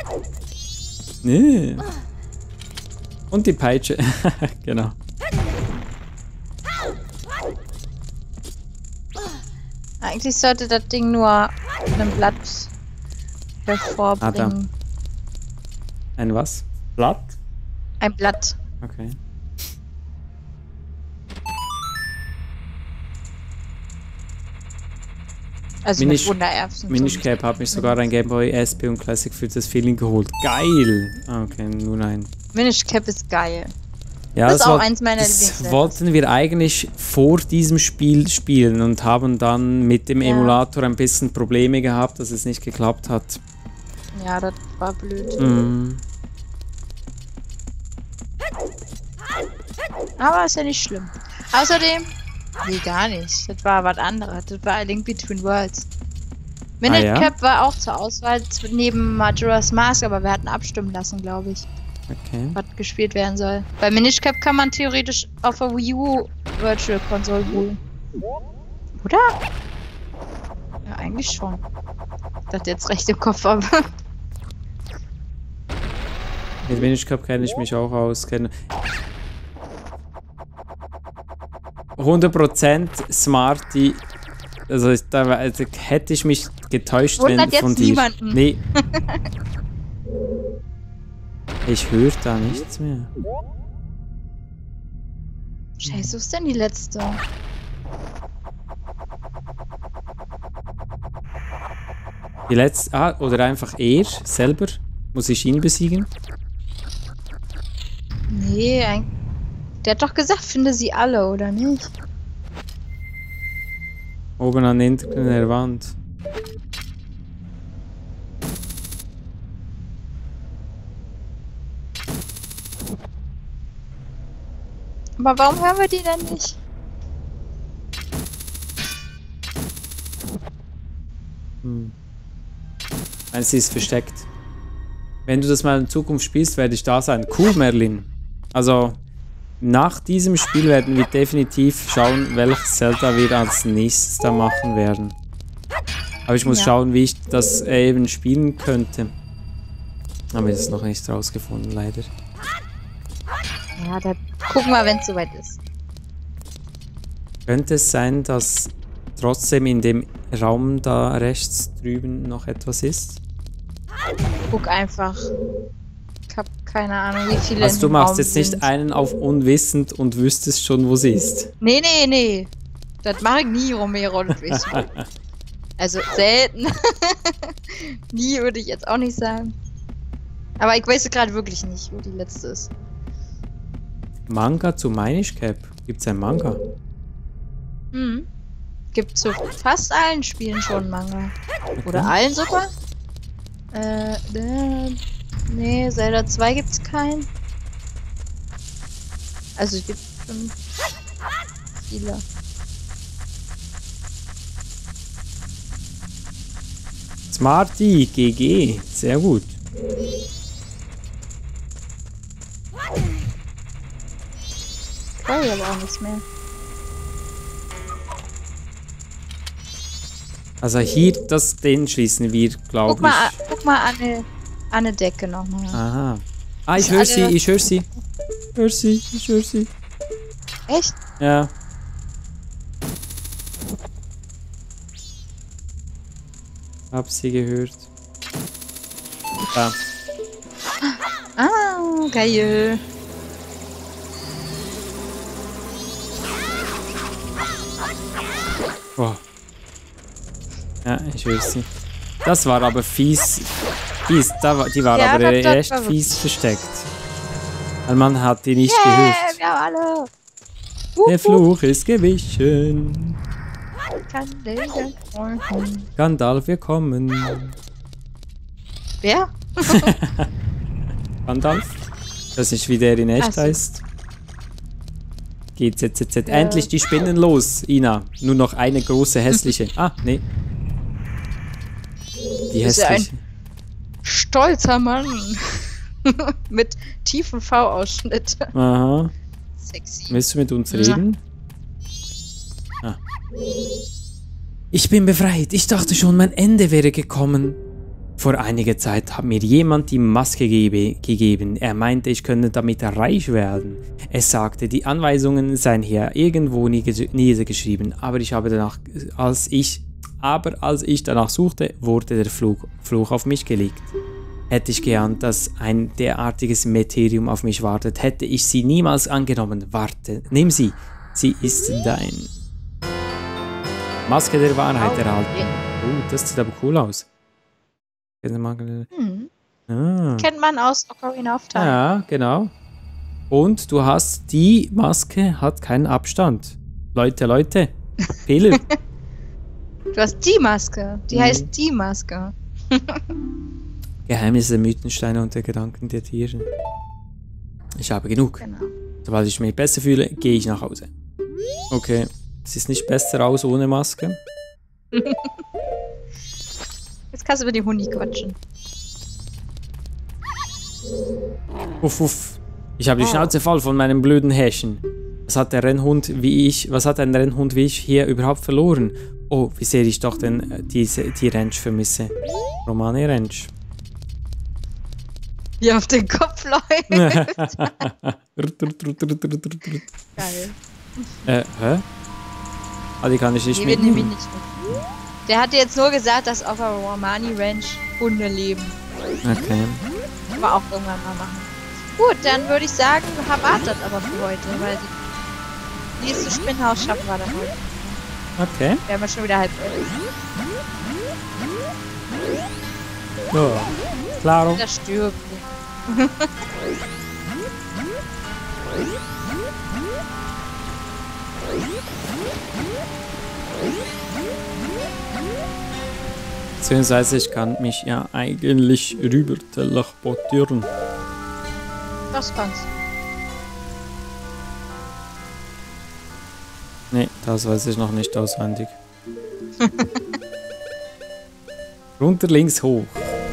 Nee. Und die Peitsche. Genau. Eigentlich sollte das Ding nur ein Blatt hervorbringen. Ein was? Blatt? Ein Blatt. Okay. Also mit Wundererbsen. Minish Cap hat mich sogar ein Game Boy SP und Classic für das Feeling geholt. Geil! Okay, nur ein. Minish Cap ist geil. Ja, das ist auch eins meiner Lieblings. Das wollten wir eigentlich vor diesem Spiel spielen und haben dann mit dem Emulator ein bisschen Probleme gehabt, dass es nicht geklappt hat. Ja, das war blöd. Mhm. Aber ist ja nicht schlimm. Außerdem, nee, gar nicht. Das war was anderes. Das war A Link Between Worlds. Minish Cap war auch zur Auswahl neben Majora's Mask, aber wir hatten abstimmen lassen, glaube ich. Okay. Was gespielt werden soll. Bei Minish Cap kann man theoretisch auf der Wii U Virtual Console holen. Oder? Ja, eigentlich schon. Ich dachte jetzt recht im Kopf, aber. Mit Minish Cap kenne ich mich auch aus. 100% Smarty. Also hätte ich mich getäuscht, wenn von dir. Niemanden. Nee. Ich höre da nichts mehr. Scheiße, wo ist denn die letzte? Die letzte. Oder einfach er selber. Muss ich ihn besiegen? Nee, der hat doch gesagt, finde sie alle, oder nicht? Oben an der Wand. Aber warum hören wir die denn nicht? Sie ist versteckt. Wenn du das mal in Zukunft spielst, werde ich da sein. Cool, Merlin. Also, nach diesem Spiel werden wir definitiv schauen, welches Zelda wir als nächstes da machen werden. Aber ich muss schauen, wie ich das eben spielen könnte. Haben wir das noch nicht rausgefunden, leider. Ja, da gucken wir, wenn es soweit ist. Könnte es sein, dass trotzdem in dem Raum da rechts drüben noch etwas ist? Guck einfach. Ich hab keine Ahnung, wie viele. Also du machst jetzt nicht einen auf unwissend und wüsstest schon, wo sie ist. Nee, nee, nee. Das mache ich nie, Romero. Also selten. Nie würde ich jetzt auch nicht sagen. Aber ich weiß gerade wirklich nicht, wo die letzte ist. Manga zu Minish Cap? Gibt's ein Manga? Hm. Gibt zu fast allen Spielen schon Manga. Okay. Oder allen sogar? Nee, Zelda 2 gibt's keinen. Also es gibt schon viele. Smarty, GG. Sehr gut. Kann ich aber auch nichts mehr. Also hier, den schließen wir, glaube ich. Guck mal an eine Decke nochmal. Aha. Ah, ich höre sie, ich höre sie. Ich höre sie. Echt? Ja. Hab sie gehört. Da. Ah, geil. Oh. Ja, ich höre sie. Das war aber fies. Die war ja, aber echt fies versteckt. Weil man hat die nicht gehört. Wir haben alle. Der Fluch ist gewichen. Gandalf, wir kommen. Wer? Gandalf? Das ist wie der in echt heißt. GZZZ. Endlich die Spinnen los, Ina. Nur noch eine große hässliche. Ah, nee. Die hässliche. Ein stolzer Mann. Mit tiefem V-Ausschnitt. Aha. Sexy. Willst du mit uns reden? Ah. Ich bin befreit. Ich dachte schon, mein Ende wäre gekommen. Vor einiger Zeit hat mir jemand die Maske gegeben. Er meinte, ich könnte damit reich werden. Es sagte, die Anweisungen seien hier irgendwo niedergeschrieben. Aber als ich danach suchte, wurde der Fluch auf mich gelegt. hätte ich geahnt, dass ein derartiges Meteorium auf mich wartet. Hätte ich sie niemals angenommen. Warte, nimm sie. Sie ist dein. Maske der Wahrheit erhalten. Das sieht aber cool aus. Kennt man aus Ocarina of Time. Ja, genau. Und du hast, die Maske hat keinen Abstand. Leute. Fehler. Du hast die Maske. Die heißt die Maske. Geheimnisse, Mythensteine und der Gedanken der Tiere. Ich habe genug. Genau. Sobald ich mich besser fühle, gehe ich nach Hause. Okay. Es ist nicht besser aus ohne Maske. Jetzt kannst du über die Hundi quatschen. Uff. Ich habe die Schnauze voll von meinem blöden Häschen. Was hat ein Rennhund wie ich hier überhaupt verloren? Oh, wie sehr ich doch die Ranch vermisse. Romane Ranch. Wie auf den Kopf läuft. Geil. Hä? Ah, die kann ich nicht Nee, mit. wir nehmen ihn nicht mit. Der hat jetzt nur gesagt, dass auf der Romani Ranch Hunde leben. Okay. Können wir auch irgendwann mal machen. Gut, dann würde ich sagen, wartet aber für heute, weil das nächste Spinnhaus schaffen wir dann heute. Okay. Wir haben ja schon wieder 10:30. So. Klaro. Das stirbt. Beziehungsweise ich kann mich ja eigentlich rüber teleportieren. Das kannst du. Nee, das weiß ich noch nicht auswendig. Runter, links, hoch.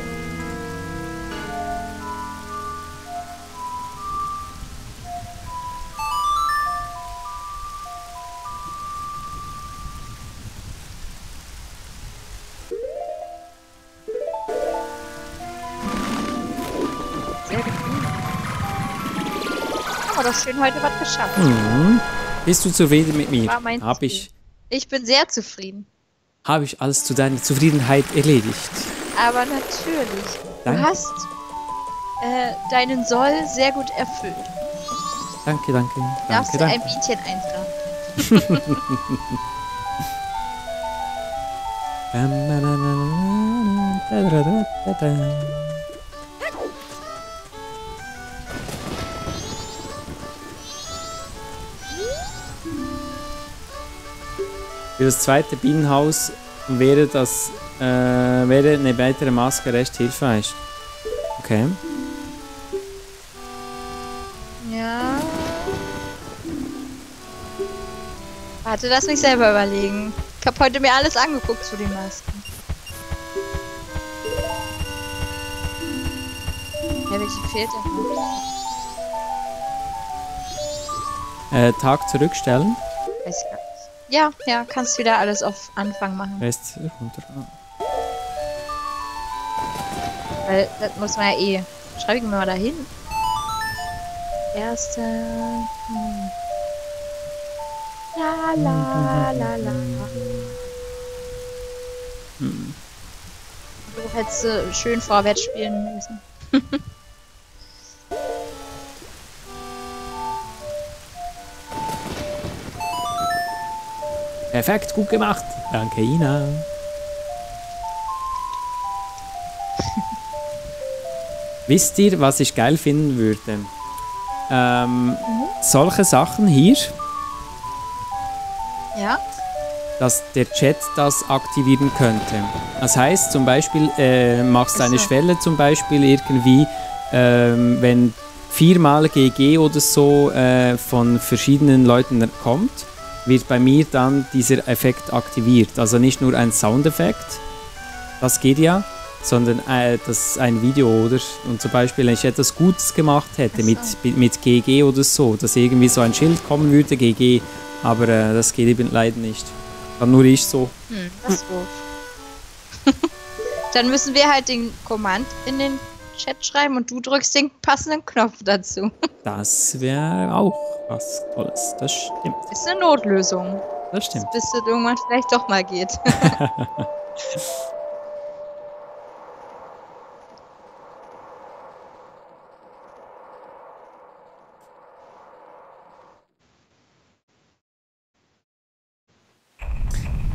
Doch schön heute was geschafft. Bist du zufrieden mit mir? War mein Ziel. Ich bin sehr zufrieden. Habe ich alles zu deiner Zufriedenheit erledigt? Aber natürlich. Danke. Du hast deinen Soll sehr gut erfüllt. Danke. Darfst du ein Bienchen eintragen? Für das zweite Bienenhaus wäre eine weitere Maske recht hilfreich. Okay. Ja. Warte, lass mich selber überlegen. Ich habe heute mir alles angeguckt zu den Masken. Ja, welche fehlt denn noch? Tag zurückstellen. Weiß ich gar nicht. Ja, kannst wieder alles auf Anfang machen. Rest runter. Weil das muss man ja eh. Schreibe ich mir mal dahin. Erste. La. Du hättest schön vorwärts spielen müssen. Perfekt, gut gemacht. Danke, Ina. Wisst ihr, was ich geil finden würde? Solche Sachen hier, Ja? dass der Chat das aktivieren könnte. Das heißt zum Beispiel, machst eine Schwelle zum Beispiel irgendwie, wenn 4-mal GG oder so von verschiedenen Leuten kommt, wird bei mir dann dieser Effekt aktiviert. Also nicht nur ein Soundeffekt, das geht ja, sondern das ist ein Video, oder? Und zum Beispiel, wenn ich etwas Gutes gemacht hätte mit GG oder so, dass irgendwie so ein Schild kommen würde, GG, aber das geht eben leider nicht. Dann nur ich so. Das ist doof. Dann müssen wir halt den Command in den Chat schreiben und du drückst den passenden Knopf dazu. Das wäre auch was Tolles, das stimmt. Ist eine Notlösung. Das stimmt. Bis es irgendwann vielleicht doch mal geht.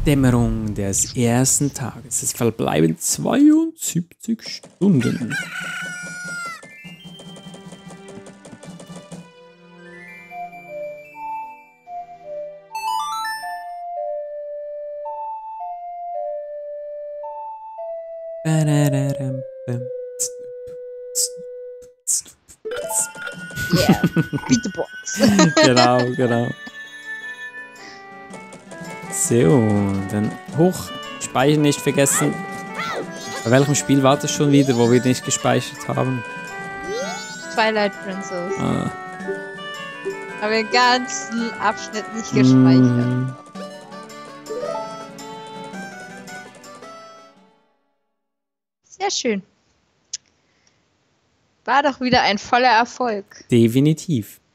Dämmerung des ersten Tages. Es verbleiben 72 Stunden. Yeah, beat the box. Genau. So, dann hoch. Speichern nicht vergessen. Bei welchem Spiel war das schon wieder, wo wir nicht gespeichert haben? Twilight Princess. Ah. Haben wir den ganzen Abschnitt nicht gespeichert. Sehr schön. War doch wieder ein voller Erfolg. Definitiv.